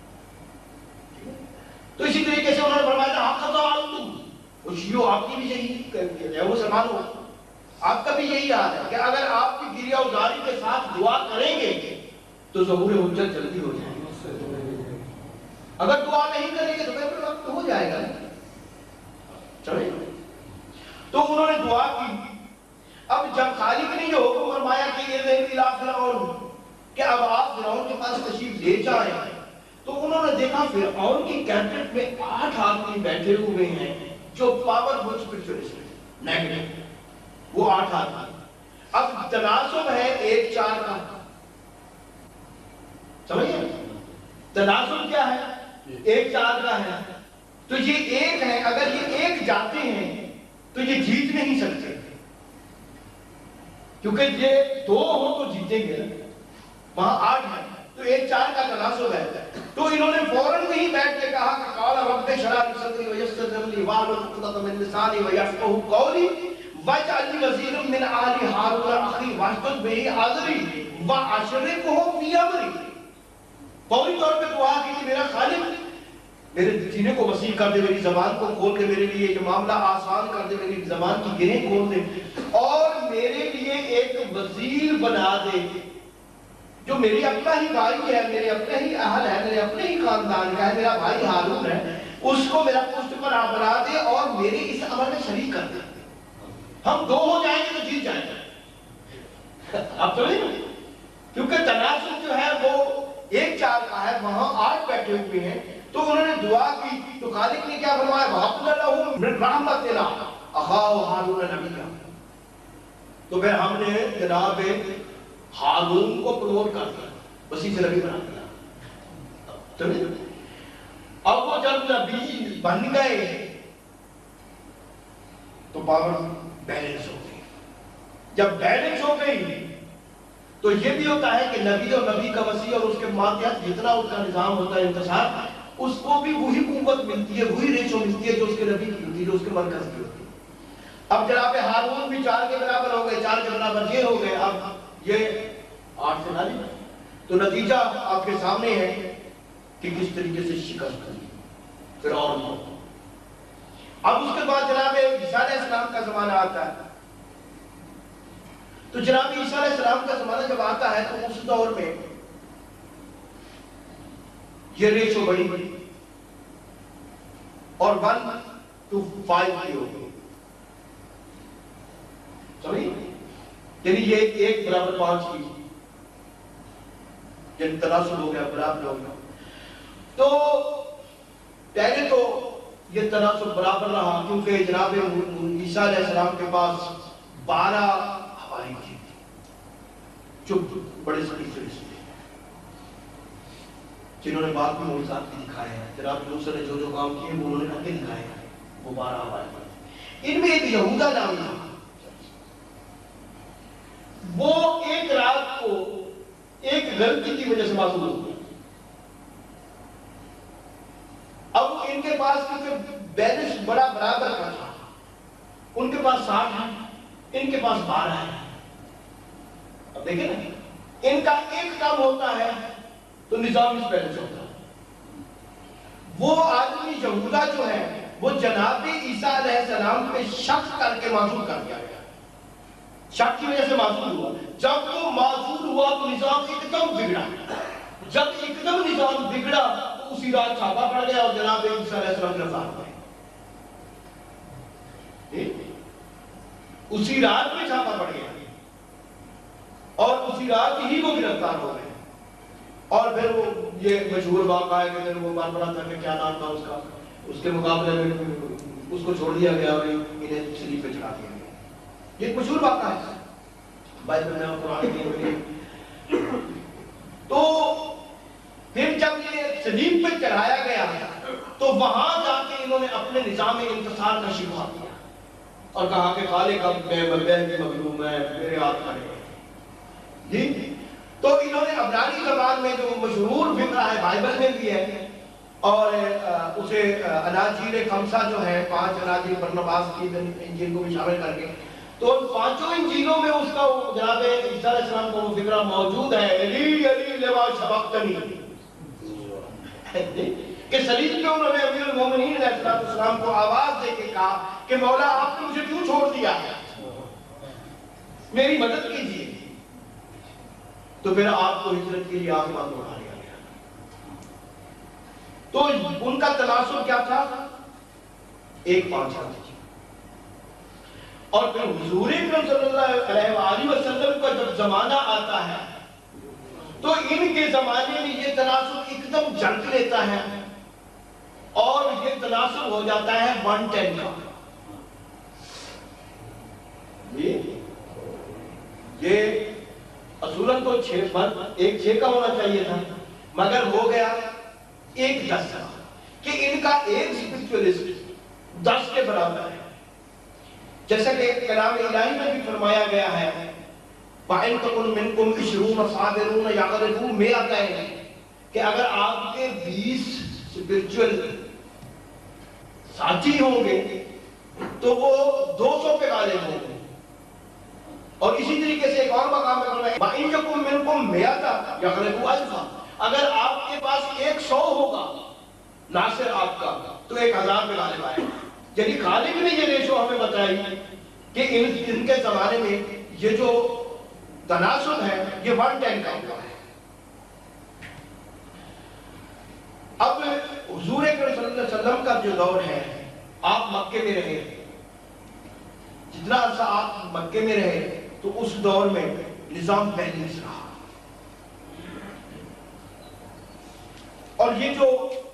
تو اسی طریقے سے انہوں نے فرمایا تھا آپ کا تو عالم خوشیو، آپ کی بھی یہی ہے، وہ سمانو آپ کا بھی یہی حال ہے کہ اگر آپ کی گریہ وزاری کے ساتھ دعا کریں گے تو ظہور حجت جلدی ہو جائے گی، اگر دعا نہیں کریں گے تو پھر وقت ہو جائے گا۔ چلے تو انہوں نے دعا کی۔ اب جب خالق نے یہ حکم فرمایا کہ یہ فرعون کہ اب آپ فرعون کے پاس تشریف لے جائیں، تو انہوں نے دیکھا فرعون کی کیبنٹ میں 8 آدمی بیٹھے ہوئے ہیں جو پاورفل اسپرچولیسٹ نیگیٹو، وہ 8 آدمی۔ اب تناسب ہے 1:4 کا، سمجھئے تناسب کیا ہے؟ 1:4 کا ہے، تو یہ 1 ہے، اگر یہ 1 جاتے ہیں تو یہ جیت نہیں سکتے، کیونکہ یہ 2 ہو تو جیتیں گے، وہاں 8 ہے، تو 1:4 کا تناسب ہے۔ تو انہوں نے فوراً نہیں بیٹھ کے کہا کہ قال رب اشرح لي صدري ويسر لي امري واحلل عقدة من لساني ويفقهوا قولي واجعل لي وزيرا من اهلي هارون اخي واشدد به اذري واشركه في امري۔ فوری طور پہ دعا کی کہ میرا خالق میرے سینے کو وسیع کر دے، میری زبان کو کھول دے، میرے لیے یہ معاملہ آسان کر دے، میری زبان کی گرہیں کھول دے، اور میرے لیے ایک وزیر بنا دے جو میری اپنا ہی بھائی ہے، میرے اپنے ہی اہل ہے، میرے اپنے ہی خاندان کا ہے، میرا بھائی ہارون ہے، اس کو میرا پشت پر بنا دے اور میرے اس عمل میں شریک کر دے۔ ہم 2 ہو جائیں گے تو جیت جائیں گے۔ اب تو نہیں، کیونکہ تناسب جو ہے وہ 1:4 کا ہے، وہاں 8 بیٹھے ہوئے ہیں، تو انہوں نے دعا کی تو خالق نے کیا فرمایا؟ وَهَبْنَ لَهُ مِن رَحْمَتِنَا أَخَاهُ هَارُونَ نَبِيًّا۔ تو پھر ہم نے جناب ہارون کو پروموٹ کر دیا، وسیع سے نبی بنا دیا۔ اب وہ جب نبی بن گئے تو پاور بیلنس ہو گئی۔ جب بیلنس ہو گئی تو یہ بھی ہوتا ہے کہ نبی اور نبی کا وسیع اور اس کے ماتحت جتنا اس کا نظام ہوتا ہے انتصار، اس کو بھی وہی قوت ملتی ہے، وہی ریشو ملتی ہے جو اس کے نبی کی ہوتی ہے، جو اس کے مرکز کی ہوتی ہے۔ اب جناب ہارون بھی 4 کے برابر ہو گئے، 4 کے برابر یہ ہو گئے، اب یہ 8 سے نہ، تو نتیجہ آپ کے سامنے ہے کہ کس طریقے سے شکست ہوئی فرعون کو۔ اب اس کے بعد جناب عیسیٰ علیہ السلام کا زمانہ آتا ہے، تو جناب عیسیٰ علیہ السلام کا زمانہ جب آتا ہے تو اس دور میں یہ ریشو بڑی اور 1:5 کی ہو گئی، سمجھیں؟ یعنی یہ 1:5 کی، یعنی تناسب ہو گیا، برابر ہو گیا۔ تو پہلے تو یہ تناسب برابر رہا کیونکہ جناب عیسیٰ علیہ السلام کے پاس 12 حواری تھے جو بڑے اسپیشلسٹ تھے، جنہوں نے بعد میں معجزات بھی دکھائے ہیں۔ جناب موسیٰ نے جو جو کام کیے وہ انہوں نے کر کے دکھائے ہیں، وہ 12 حواری تھے۔ ان میں ایک یہودا نام تھا، وہ ایک رات کو ایک غلطی کی وجہ سے معذور ہو گیا۔ اب ان کے پاس کیونکہ بیلنس بڑا برابر کا تھا، ان کے پاس 60 ہے، ان کے پاس 12 ہے۔ اب دیکھیں نا، ان کا ایک کام ہوتا ہے تو نظام اس بیلنس ہوتا ہے۔ وہ آدمی یہودا جو ہے وہ جناب عیسیٰ علیہ السلام پہ شک کر کے معذور کر دیا گیا، شک کی وجہ سے معذور ہوا۔ جب وہ معذور ہوا تو نظام ایک دم بگڑا، جب ایک دم نظام بگڑا تو اسی رات چھاپا پڑ گیا اور جناب عیسیٰ علیہ السلام گرفتار ہو گئے۔ اسی رات میں چھاپا پڑ گیا اور اسی رات ہی وہ گرفتار ہو گئے۔ اور پھر وہ یہ مشہور واقعہ ہے کہ پھر وہ بار بار تھا کہ کیا نام تھا اس کا، اس کے مقابلے میں اس کو چھوڑ دیا گیا اور انہیں صلیب پہ چڑھا دیا گیا۔ یہ ایک مشہور واقعہ ہے بائبل میں اور قرآن میں۔ تو پھر جب یہ صلیب پہ چڑھایا گیا تو وہاں جا کے انہوں نے اپنے نظام انتصار کا شکوہ کیا اور کہا کہ خالق اب میں مذہب کی مظلوم ہے، میرے ہاتھ کھڑے ہیں۔ جی تو انہوں نے عبرانی زبان میں جو مشہور فقرہ ہے بائبل میں بھی ہے اور اسے اناجیل خمسہ جو ہے 5 اناجیل برنباس کی انجیل کو بھی شامل کر کے، تو ان 5 انجیلوں میں اس کا جناب عیسیٰ علیہ السلام کا وہ فقرہ موجود ہے، علی علی لما شبقتنی، کہ صلیب پہ انہوں نے امیر المومنین علیہ السلام کو آواز دے کے کہا کہ مولا آپ نے مجھے کیوں چھوڑ دیا ہے، میری مدد کیجیے۔ تو پھر آپ کو ہجرت کے لیے آسمان اٹھا لیا گیا۔ تو ان کا تناسب کیا تھا؟ 1:5۔ اور پھر حضور اکرم صلی اللہ علیہ وآلہ وسلم کا جب زمانہ آتا ہے تو ان کے زمانے میں یہ تناسب ایک دم جھڑک لیتا ہے اور یہ تناسب ہو جاتا ہے 1:10 کا۔ یہ اصولاً تو 1:6 کا ہونا چاہیے تھا، مگر ہو گیا 1:10 کا، کہ ان کا ایک اسپرچولیسٹ 10 کے برابر ہے۔ جیسا کہ کلام الہی میں بھی فرمایا گیا ہے وَإِن تَكُن مِّنكُمْ 20 صَابِرُونَ يَغْلِبُوا 100، کہ اگر آپ کے 20 اسپرچول ساتھی ہوں گے تو وہ 200 پہ غالب ہوں گے۔ اور اسی طریقے سے ایک اور مقام میں فرمایا وَإِن يَكُن مِّنكُمْ 100 يَغْلِبُوا 1000، اگر آپ کے پاس 100 ہوگا ناصر آپ کا تو 1000 پہ غالب آئے گا۔ یعنی خالق نے یہ ریشو ہمیں بتائی کہ ان کے زمانے میں یہ جو تناسب ہے یہ 1:10 کا ہوا ہے۔ اب حضور اکرم صلی اللہ علیہ وسلم کا جو دور ہے، آپ مکے میں رہے، جتنا عرصہ آپ مکے میں رہے تو اس دور میں نظام بیلنس رہا۔ اور یہ جو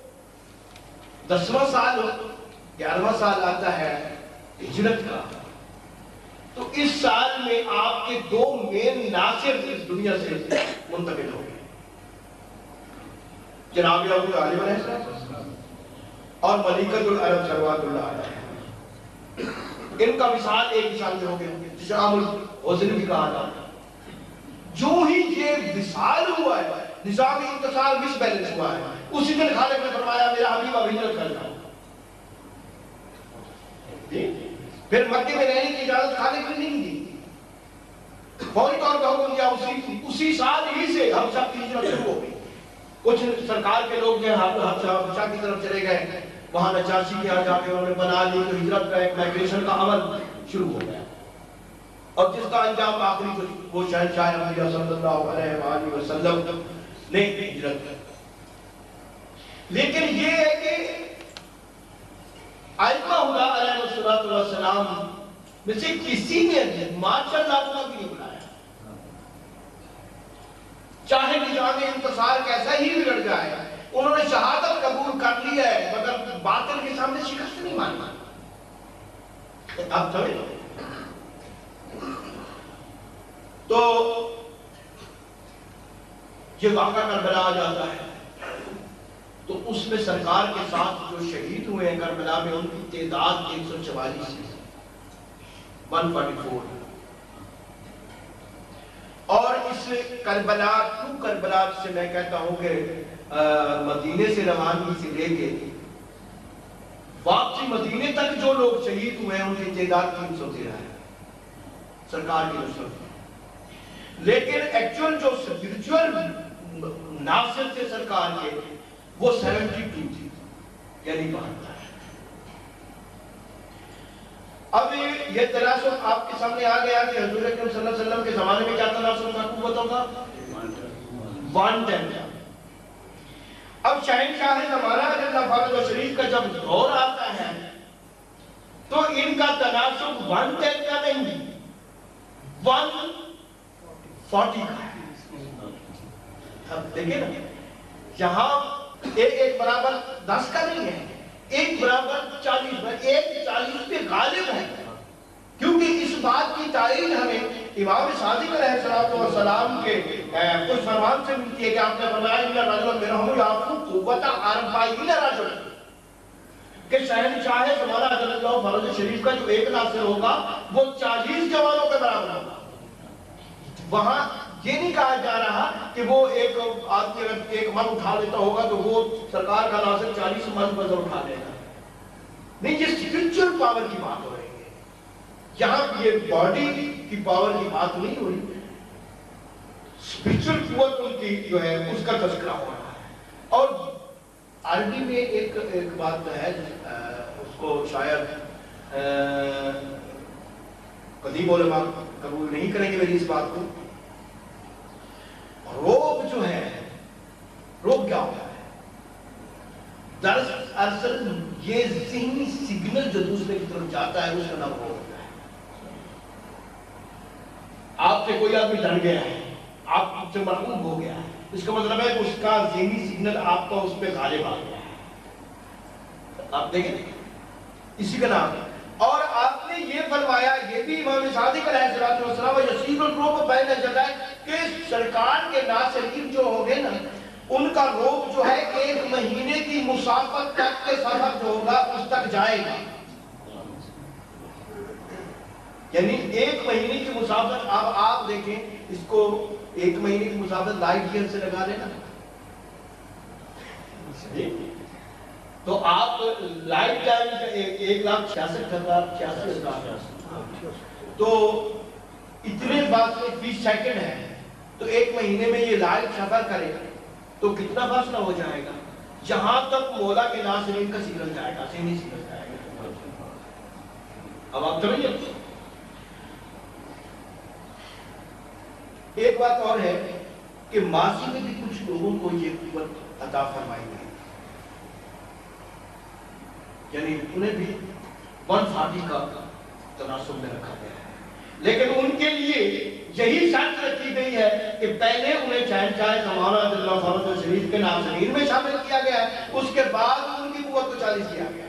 10واں سال 11واں سال آتا ہے ہجرت کا، تو اس سال میں آپ کے 2 مین ناصر اس دنیا سے منتقل ہو گئے، جناب ابو طالب علیہ السلام اور ملکۃ العرب صلوات اللہ علیہ، ان کا وصال ایک ہی سال میں ہو گیا، جسے عام الحزن بھی کہا جاتا ہے۔ جو ہی یہ وصال ہوا ہے، نظام انتصار مس بیلنس ہوا ہے، اسی دن خالق نے فرمایا میرا حبیب اب ہجرت کر جاؤ۔ پھر مکے میں رہنے کی اجازت خالق نے نہیں دی، فوری طور پر حکم دیا اسی سال ہی سے حبشہ کی ہجرت شروع ہو گئی۔ کچھ سرکار کے لوگ جو حبشہ کی طرف چلے گئے، وہاں نجاشی کے یہاں جا کے انہوں نے بنا لی، تو ہجرت کا ایک مائگریشن کا عمل شروع ہو گیا۔ اور جس کا انجام آخری وہ شہنشاہ انبیاء صلی اللہ علیہ وآلہ وسلم نے ہجرت کی۔ لیکن یہ ہے کہ ائمہ ہدا علیہ السلام میں سے کسی نے ماشاء اللہ کو بھی نہیں بنایا، چاہے نظام انتصار کیسا ہی بگڑ جائے، انہوں نے شہادت قبول کر لی ہے مگر باطل کے سامنے شکست نہیں ماننا۔ اب تو یہ واقعہ کربلا آ جاتا ہے تو اس میں سرکار کے ساتھ جو شہید ہوئے ہیں کربلا میں ان کی تعداد 144 144 اور اس کربلا سے میں کہتا ہوں کہ مدینے سے روانگی سے لے کے واپسی مدینے تک جو لوگ شہید ہوئے ہیں ان کی تعداد 313 ہے سرکار کی نصرت۔ لیکن ایکچوئل جو اسپرچول ناصر تھے سرکار کے وہ 72 تھی، یعنی 72۔ اب یہ تناسب آپ کے سامنے آ گیا کہ حضور اکرم صلی اللہ علیہ وسلم کے زمانے میں کیا تناسب تھا، قوتوں کا 110 تھا۔ اب شہنشاہ زمانہ اللہ فاضل و شریف کا جب دور آتا ہے تو ان کا تناسب 110 کا نہیں 140 کا ہے۔ اب دیکھیں نا یہاں ایک برابر 10 کا نہیں ہے، ایک برابر 40 ہے، ایک 40 پہ غالب ہے، کیونکہ اس بات کی تائید ہمیں امام صادق علیہ السلام کے کچھ فرمان سے ملتی ہے کہ آپ نے فرمایا ان رجل منہم یعفو قوت 40 رجل، کہ شہنشاہ زمانہ عجل اللہ فرج شریف کا جو ایک ناصر ہوگا وہ 40 جوانوں کے برابر ہوگا۔ وہاں یہ نہیں کہا جا رہا کہ وہ ایک آدمی اگر ایک من اٹھا لیتا ہوگا تو وہ سرکار کا ناصر 40 من وزن اٹھا لے گا، نہیں، یہ اسپرچل پاور کی بات ہو رہی ہے، یہاں یہ باڈی کی پاور کی بات نہیں ہو رہی، اسپرچل قوت ان کی جو ہے اس کا تذکرہ ہو رہا ہے۔ اور عربی میں ایک بات ہے اس کو شاید قدیم علماء قبول نہیں کریں گے میری اس بات کو، روب جو ہے، روب کیا ہوتا ہے؟ دراصل یہ ذہنی سگنل جو دوسرے کی طرف جاتا ہے اس کا نام روب ہوتا ہے۔ آپ سے کوئی آدمی ڈر گیا ہے، آپ سے مرعوب ہو گیا ہے، اس کا مطلب ہے کہ اس کا ذہنی سگنل آپ کا اس پہ غالب آ گیا ہے، آپ دیکھیں اسی کا نام ہے۔ اور آپ نے یہ فرمایا، یہ بھی امام صادق علیہ السلام یسیر الروب بین جدائے کہ سرکار کے ناصرین جو ہوں گے نا ان کا روب جو ہے 1 مہینے کی مسافت تک کے سفر جو ہوگا اس تک جائے گا، یعنی 1 مہینے کی مسافت۔ اب آپ دیکھیں اس کو 1 مہینے کی مسافت لائٹ ایئر سے لگا لینا تو آپ لائٹ ٹائم 1,66,086 تو اتنے فاصلے 20 سیکنڈ ہے، تو 1 مہینے میں یہ لائٹ سفر کرے تو کتنا فاصلہ ہو جائے گا، جہاں تک مولا کے ناصرین کا سگنل جائے گا، سینی سگنل جائے گا۔ اب آپ سمجھیں ایک بات اور ہے کہ ماضی میں بھی کچھ لوگوں کو یہ قوت عطا فرمائی گئی، یعنی انہیں بھی 140 کا تناسب میں رکھا گیا ہے، لیکن ان کے لیے یہی شرط رکھی گئی ہے کہ پہلے انہیں شہنشاہ زمانہ عجل اللہ فرج شریف کے ناصرین میں شامل کیا گیا ہے، اس کے بعد ان کی قوت کو 40 کیا گیا ہے،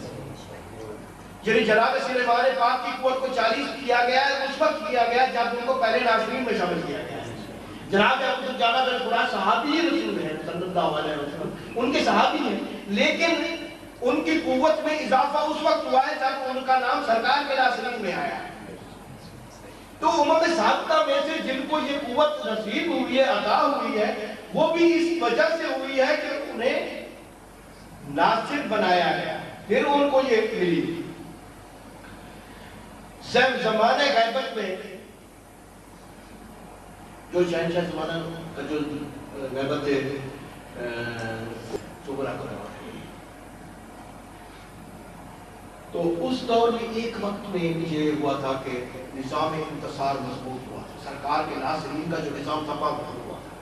یعنی جناب سلیمان پاک کی قوت کو 40 کیا گیا ہے، اس وقت کیا گیا جب ان کو پہلے ناصرین میں شامل کیا گیا ہے۔ جناب ابو جانا بن خدا صحابی رسول ہیں صلی اللہ علیہ وسلم، ان کے صحابی ہیں، لیکن ان کی قوت میں اضافہ اس وقت ہوا ہے جب ان کا نام سرکار کے ناصرین میں آیا ہے۔ تو امم سابقہ میں سے جن کو یہ قوت نصیب ہوئی ہے، عطا ہوئی ہے، وہ بھی اس وجہ سے ہوئی ہے کہ انہیں ناصر بنایا گیا، پھر ان کو یہ ملی۔ زمانہ غیبت میں جو شہنشاہ زمانہ کا جو غیبت صبح کو تو اس دور میں ایک وقت میں یہ ہوا تھا کہ نظام انتصار مضبوط ہوا تھا، سرکار کے ناصرین کا جو نظام تھا پاور ہوا تھا،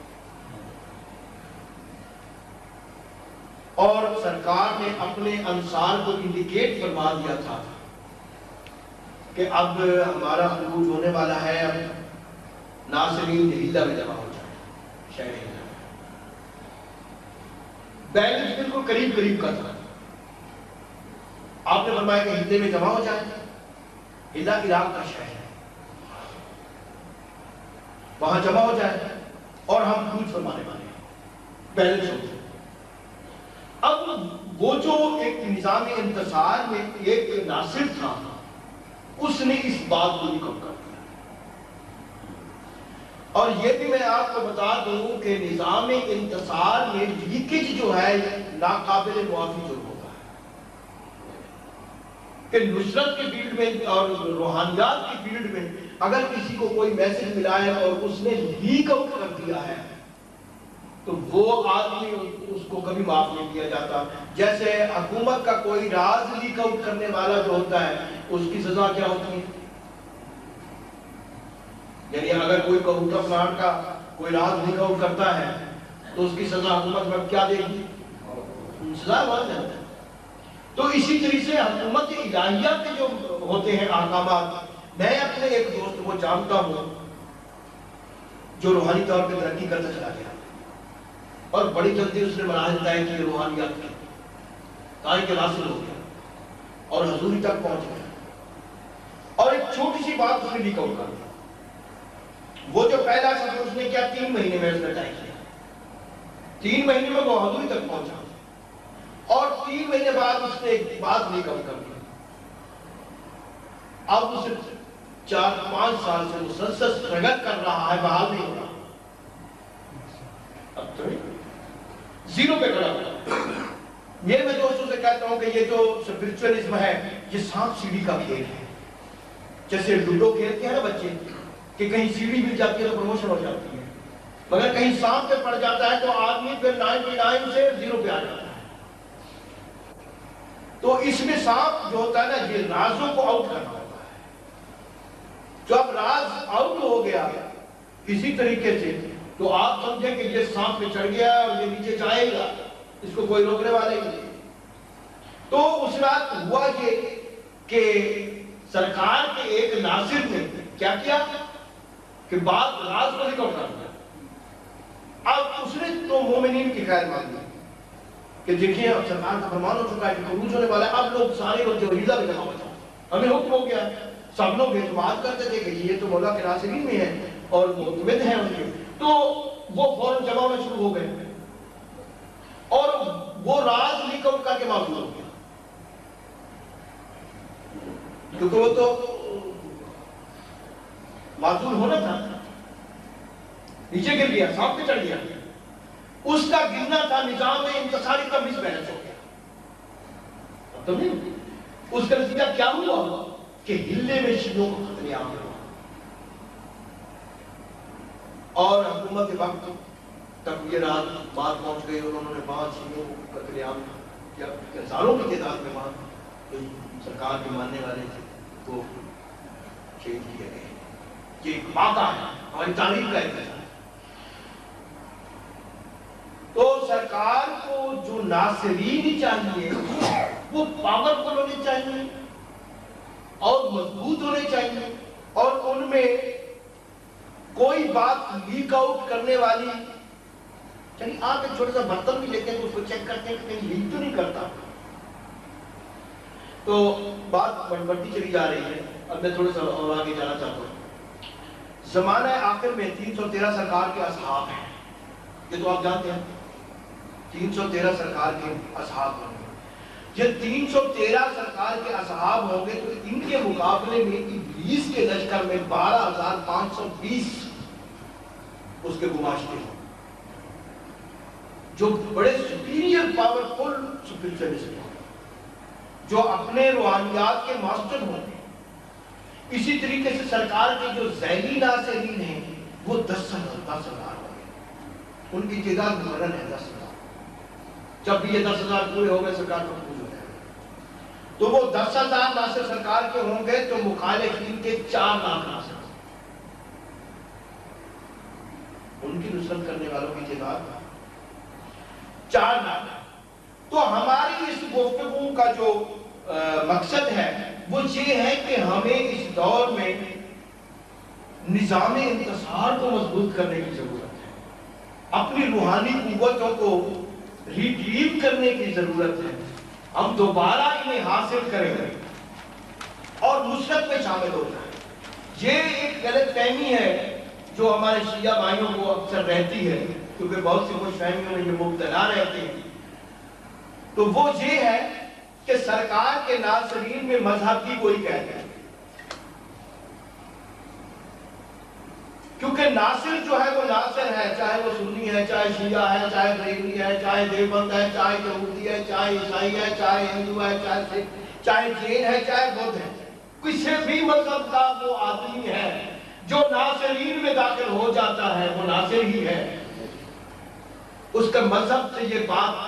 اور سرکار نے اپنے انصار کو انڈیکیٹ فرما دیا تھا کہ اب ہمارا خروج ہونے والا ہے، اب ناصرین ہیلا میں جمع ہو جائے، شہر ہیلا میں بیلنس بالکل قریب قریب کا تھا۔ آپ نے فرمایا کہ ہلے میں جمع ہو جائے، ہلا عراق کا شہر ہے، وہاں جمع ہو جائے اور ہم خروج فرمانے والے ہیں، بیلنس ہو جائے۔ اب وہ جو ایک نظام انتصار میں ایک ناصر تھا، اس نے اس بات کو کم کر دیا۔ اور یہ بھی میں آپ کو بتا دوں کہ نظام انتصار میں لیکیج جو ہے ناقابل معافی جرم ہوتا ہے، کہ نصرت کے فیلڈ میں اور روحانیات کے فیلڈ میں اگر کسی کو کوئی میسج ملا ہے اور اس نے لیک آؤٹ کر دیا ہے تو وہ آدمی اس کو کبھی معاف نہیں کیا جاتا۔ جیسے حکومت کا کوئی راز لیک آؤٹ کرنے والا جو ہوتا ہے اس کی سزا کیا ہوتی ہے؟ یعنی اگر کوئی کمپیوٹر پلانٹ کا کوئی راز لیک آؤٹ کرتا ہے تو اس کی سزا حکومت میں کیا دے گی؟ سزا بن جاتا ہے۔ تو اسی طرح سے حکومت الہیہ کے جو ہوتے ہیں احکامات، میں اپنے ایک دوست کو جانتا ہوں جو روحانی طور پہ ترقی کرتا چلا گیا اور بڑی جلدی اس نے مراحل طے کیے روحانیات کی، تاریخ کے حاصل ہو گیا اور حضوری تک پہنچ گیا، اور ایک چھوٹی سی بات اس نے لیک آؤٹ کر دی۔ وہ جو پہلا سفر اس نے کیا 3 مہینے میں اس نے طے کیا، 3 مہینے میں وہ حضوری تک پہنچا، اور 3 مہینے بعد اس نے ایک بات لیک آؤٹ کر دی۔ اب اسے 4-5 سال سے مسلسل سٹرگل کر رہا ہے، بحال نہیں ہو رہا، اب تو زیرو پہ کھڑا ہوا۔ یہ میں دوستوں سے کہتا ہوں کہ یہ جو اسپرچوئلزم ہے یہ سانپ سیڑھی کا کھیل ہے۔ جیسے لوڈو کھیلتے ہیں نا بچے کہ کہیں سیڑھی مل جاتی ہے تو پروموشن ہو جاتی ہے، مگر کہیں سانپ پہ پڑ جاتا ہے تو آدمی پھر 99 سے 0 پہ آ جاتا ہے۔ تو اس میں سانپ جو ہوتا ہے نا یہ رازوں کو آؤٹ کرنا ہوتا ہے۔ جو اب راز آؤٹ ہو گیا کسی طریقے سے تو آپ سمجھیں کہ یہ سانپ پہ چڑھ گیا اور یہ نیچے جائے گا، اس کو کوئی روکنے والا ہی نہیں۔ تو اس رات ہوا یہ کہ سرکار کے ایک ناصر نے کیا کیا کہ بات راز کو لیک آؤٹ کر دیا۔ اب اس نے تو مومنین کی خیر مانگی کہ دیکھیں اب سرکار کا فرمان ہو چکا ہے کہ خروج ہونے والا ہے، اب لوگ سارے لوگ جو ہیلا میں جمع ہو جائیں، ہمیں حکم ہو گیا ہے۔ سب لوگ اعتماد کرتے تھے کہ یہ تو مولا کے ناصرین میں ہیں اور معتمد ہیں ان کے، تو وہ فوراً جمع میں شروع ہو گئے اور وہ راز لیک آؤٹ کر کے معذور ہو گیا، کیونکہ وہ تو معذور ہونا تھا، نیچے گر گیا، سانپ پہ چڑھ گیا، اس کا گرنا تھا نظام انتصاری کا مس بیلنس ہو گیا۔ اب تو نہیں، اس کا نتیجہ کیا ہوا کہ ہلے میں شیعوں کو قتل عام ہوا، اور حکومت کے وقت تک یہ رات بات پہنچ گئی اور انہوں نے 5 شیعوں کو قتل عام کیا، ہزاروں کی تعداد میں وہاں جو سرکار کے ماننے والے تھے وہ شہید کیے گئے۔ یہ ایک واقعہ ہے، ہماری تاریخ کا ایک حصہ ہے۔ تو سرکار کو جو ناصرین چاہیے وہ پاورفل ہونے چاہیے اور مضبوط ہونے چاہیے، اور ان میں کوئی بات لیک آؤٹ کرنے والی، چلیے آپ ایک چھوٹا سا برتن بھی لیتے ہیں تو اس کو چیک کرتے ہیں کہ کہیں لیک تو نہیں کرتا۔ تو بات بڑھتی چلی جا رہی ہے، اب میں تھوڑا سا اور آگے جانا چاہتا ہوں۔ زمانہ آخر میں 313 سرکار کے اصحاب ہیں، یہ تو آپ جانتے ہیں 313 سرکار کے اصحاب ہوں گے۔ یہ 313 سرکار کے اصحاب ہوں گے تو ان کے مقابلے میں ابلیس کے لشکر میں 12,520 اس کے گماشتے ہیں، جو بڑے سپیریئر پاورفل اسپرچوئلسٹ ہیں، جو اپنے روحانیات کے ماسٹر ہوں گے۔ اسی طریقے سے سرکار کے جو ذیلی ناصرین ہیں وہ 10,000 ہوں گے، ان کی تعداد مقرر ہے 10,000۔ جب بھی یہ 10,000 پورے ہو گئے سرکار کو خروج ہو جائے گا۔ تو وہ 10,000 ناصر سرکار کے ہوں گے تو مخالفین کے 4 لاکھ ناصر، ان کی نصرت کرنے والوں کی تعداد 4 لاکھ۔ تو ہماری اس گفتگو کا جو مقصد ہے وہ یہ ہے کہ ہمیں اس دور میں نظام انتصار کو مضبوط کرنے کی ضرورت ہے، اپنی روحانی قوتوں کو ریٹریو کرنے کی ضرورت ہے، ہم دوبارہ انہیں حاصل کریں اور نصرت میں شامل ہو جائیں۔ یہ ایک غلط فہمی ہے جو ہمارے شیعہ بھائیوں کو اکثر رہتی ہے، کیونکہ بہت سی خوش فہمیوں میں یہ مبتلا رہتے ہیں، تو وہ یہ ہے کہ سرکار کے ناصرین میں مذہب کی کوئی قید ہے، کیونکہ ناصر جو ہے وہ ناصر ہے، چاہے وہ سنی ہے، چاہے شیعہ ہے، چاہے بریلوی ہے، چاہے دیوبند ہے، چاہے یہودی ہے، چاہے عیسائی ہے، چاہے ہندو ہے، چاہے سکھ، چاہے جین ہے، چاہے بدھ ہے، کسی بھی مذہب کا وہ آدمی ہے جو ناصرین میں داخل ہو جاتا ہے وہ ناصر ہی ہے، اس کا مذہب سے یہ بات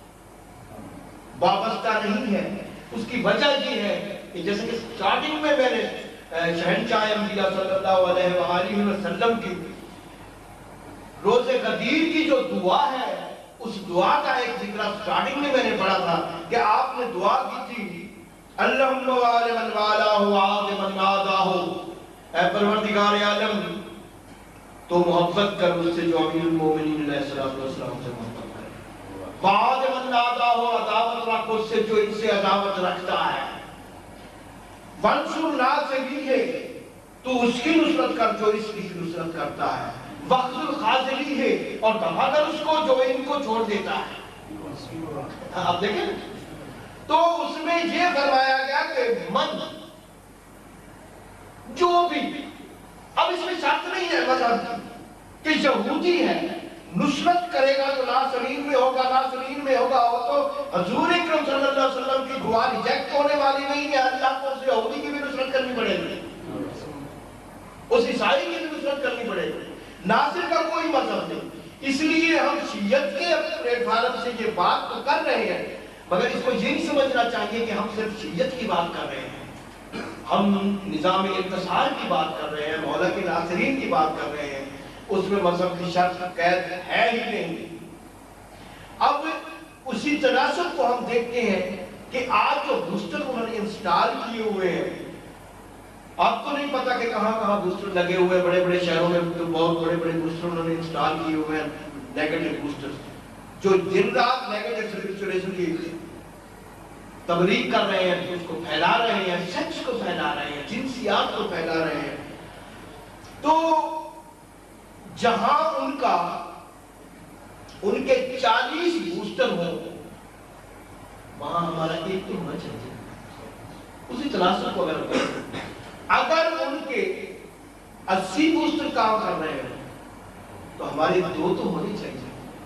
وابستہ نہیں ہے۔ اس کی وجہ یہ ہے کہ جیسے کہ سٹارٹنگ میں میں نے شہنشاہ انبیاء صلی اللہ علیہ وآلہ وسلم کی روز غدیر کی جو دعا ہے، اس دعا کا ایک ذکر سٹارٹنگ میں نے پڑھا تھا کہ آپ نے دعا کی تھی اللہم وآل من والاہ وعاد من عاداہ، اے پروردگار عالم تو محبت کر اس سے جو امیر المومنین علیہ السلام سے محبت کرے، وعاد من عاداہ، عداوت رکھ اس سے جو ان سے عداوت رکھتا ہے، وانصر ناصریہ تو اس کی نصرت کر جو اس کی نصرت کرتا ہے، وخذل خاذلیہ اور دبا کر اس کو جو ان کو چھوڑ دیتا ہے۔ آپ دیکھیں تو اس میں یہ فرمایا گیا کہ من جو بھی، اب اس میں شرط نہیں ہے مذہب کی کہ یہودی ہے نصرت کرے گا تو ناصرین میں ہوگا، ناصرین میں ہوگا، وہ تو حضور اکرم صلی اللہ علیہ وسلم کی دعا ریجیکٹ ہونے والی نہیں ہے، اللہ کو اس یہودی کی بھی نصرت کرنی پڑے گی، اس عیسائی کی بھی نصرت کرنی پڑے گی، ناصر کا کوئی مذہب نہیں۔ اس لیے ہم شیعت کے پلیٹ فارم سے یہ بات تو کر رہے ہیں، مگر اس کو یہ نہیں سمجھنا چاہیے کہ ہم صرف شیعت کی بات کر رہے ہیں، ہم نظام انتصار کی بات کر رہے ہیں، مولا کے ناصرین کی بات کر رہے ہیں، اس میں مذہب کی شرط قید ہے ہی نہیں۔ اب اسی تناسب کو ہم دیکھتے ہیں کہ آج جو بوسٹر انہوں نے انسٹال کیے ہوئے ہیں، آپ کو نہیں پتا کہ کہاں کہاں بوسٹر لگے ہوئے ہیں، بڑے بڑے شہروں میں تو بہت بڑے بڑے بوسٹر انہوں نے انسٹال کیے ہوئے ہیں، نیگیٹو بوسٹر جو دن رات نیگیٹو اسپرچولیزم کی تبلیغ کر رہے ہیں، اس کو پھیلا رہے ہیں، سیکس کو پھیلا رہے ہیں، جنسیات کو پھیلا رہے ہیں۔ تو جہاں ان کے 40 بوسٹر ہوں وہاں ہمارا ایک تو ہونا چاہیے۔ اسی تناسب کو اگر ان کے 80 بوسٹر کام کر رہے ہیں تو ہمارے 2 تو ہونے چاہیے،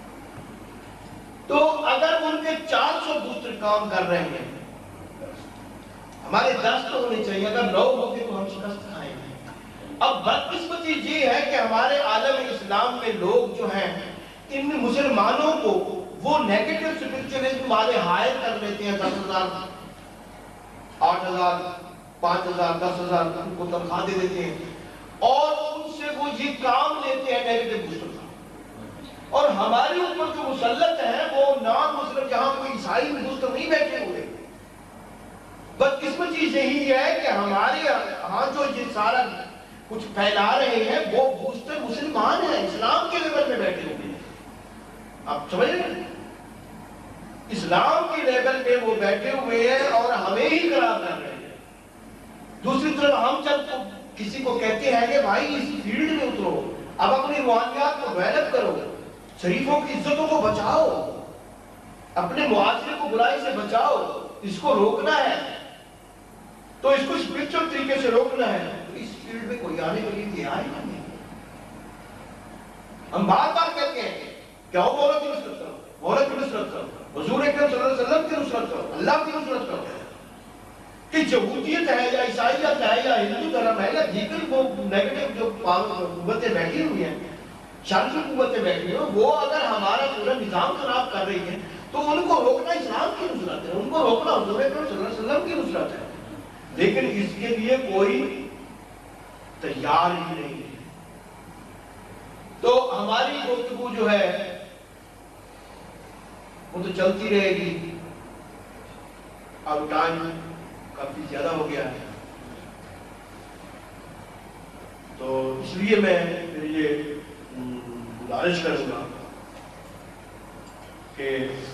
تو اگر ان کے 400 بوسٹر کام کر رہے ہیں ہمارے 10 تو ہونے چاہیے، اگر 9 ہو گے تو ہم شکست کھائیں گے۔ اب بدقسمتی یہ ہے کہ ہمارے عالم اسلام میں لوگ جو ہیں ان مسلمانوں کو وہ نیگیٹو اسپرچولیزم والے ہائر کر لیتے ہیں، 10,000 8,000 5,000 10,000 ان کو تنخواہ دے دیتے ہیں اور ان سے وہ یہ کام لیتے ہیں نیگیٹو بوسٹر کا، اور ہمارے اوپر جو مسلط ہے وہ نان مسلم، جہاں کوئی عیسائی بوسٹر نہیں بیٹھے ہوئے۔ بدقسمت چیز یہی ہے کہ ہمارے ہاں جو یہ سارا کچھ پھیلا رہے ہیں وہ بوسٹر مسلمان ہیں، اسلام کے لیول میں بیٹھے ہوئے ہیں، آپ سمجھ رہے ہیں، اسلام کے لیول پہ وہ بیٹھے ہوئے ہیں اور ہمیں ہی خراب کر رہے ہیں۔ دوسری طرف ہم جب کسی کو کہتے ہیں کہ بھائی اس فیلڈ میں اترو، اب اپنی روحانیات کو ڈیولپ کرو، شریفوں کی عزتوں کو بچاؤ، اپنے معاشرے کو برائی سے بچاؤ، اس کو روکنا ہے تو اس کو اسپرچل طریقے سے روکنا ہے، تو اس فیلڈ میں کوئی آنے کے لیے تیار ہی نہیں۔ ہم بار بار کہتے ہیں کہ آؤ مولا کی نصرت کرو، مولا کی نصرت کرو، حضور اکرم صلی اللہ علیہ وسلم کی نصرت کرو، اللہ کی نصرت کرو، کہ یہودیت ہے یا عیسائیت ہے یا ہندو دھرم ہے یا دیگر وہ نیگیٹو جو قوتیں بیٹھی ہوئی ہیں، شرعی قوتیں بیٹھی ہیں، وہ اگر ہمارا پورا نظام خراب کر رہی ہیں تو ان کو روکنا اسلام کی نصرت ہے، ان کو روکنا حضور اکرم صلی اللہ علیہ وسلم کی نصرت ہے، لیکن اس کے لیے کوئی تیار ہی نہیں ہے۔ تو ہماری گفتگو جو ہے وہ تو چلتی رہے گی، اب ٹائم کافی زیادہ ہو گیا ہے، تو اس لیے میں پھر یہ گزارش کروں گا کہ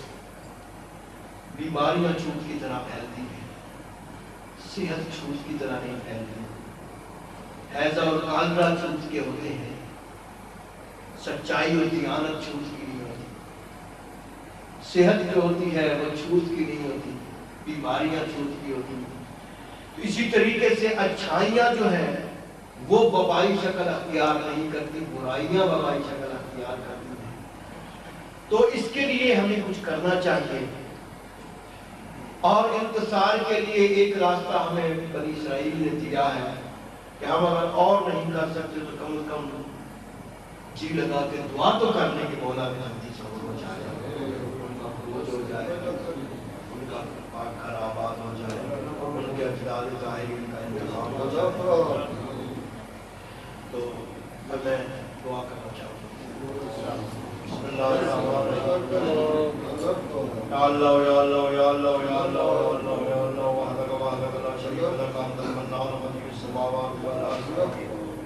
بیماریاں چھوٹ کی طرح پھیلتی ہیں، صحت چھوٹ کی طرح نہیں پھیلتی، حیضہ اور کالرا چھوٹ کے ہوتے ہیں، سچائی اور دیانت چھوٹ کی نہیں ہوتی، صحت جو ہوتی ہے وہ چھوٹ کی نہیں ہوتی، بیماریاں چھوٹ کی ہوتی ہیں۔ تو اسی طریقے سے اچھائیاں جو ہیں وہ وبائی شکل اختیار نہیں کرتی، برائیاں وبائی شکل اختیار کرتی ہیں۔ تو اس کے لیے ہمیں کچھ کرنا چاہیے، اور انتصار کے لیے ایک راستہ ہمیں بنی اسرائیل نے دیا ہے کہ ہم اگر اور نہیں کر سکتے تو کم از کم جی لگا کے دعا تو کرنے کی مولا میں ہم صبر ہو جائے، ان کا خروج ہو جائے، ان کا پاک گھر آباد ہو جائے، ان کے اجداد ظاہرین کا انتظام ہو جائے۔ تو میں دعا کرنا چاہوں گا۔ بسم اللہ الرحمن الرحیم۔ یا اللہ یا اللہ یا اللہ یا اللہ یا اللہ یا اللہ وحدک وحدک لا شریک لک انت المنان بدیع السماوات والارض۔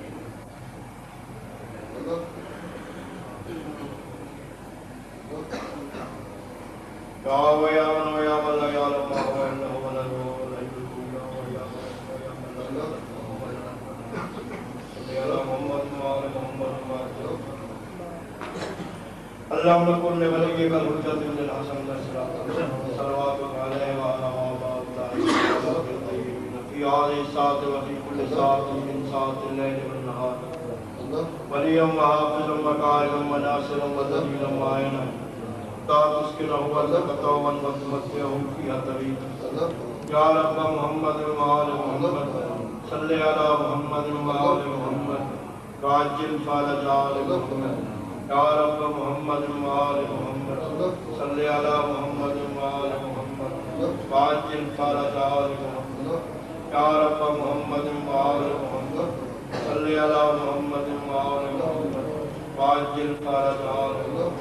یا و یا من و یا من لا یعلم ما هو انه هو الحی القیوم یا من لا صلی علی محمد و آل محمد اللہم کن لولیک الحجۃ بن الحسن صلوات علیہ وعلی آباء فی هذه الساعة وفی کل ساعة من ساعات اللیل والنہار ولیا وحافظا وقائدا وناصرا ودلیلا معینا تسکنہ وتقطعوا وتمتعوا فیہا طویلا یا رب محمد وآل محمد صلی علی محمد وآل محمد وعجل فرج آل محمد یا رب محمد وآل محمد صلی علی محمد وآل محمد وعجل فرج آل محمد یا رب محمد وآل محمد صلی علی محمد وآل محمد وعجل فرج آل محمد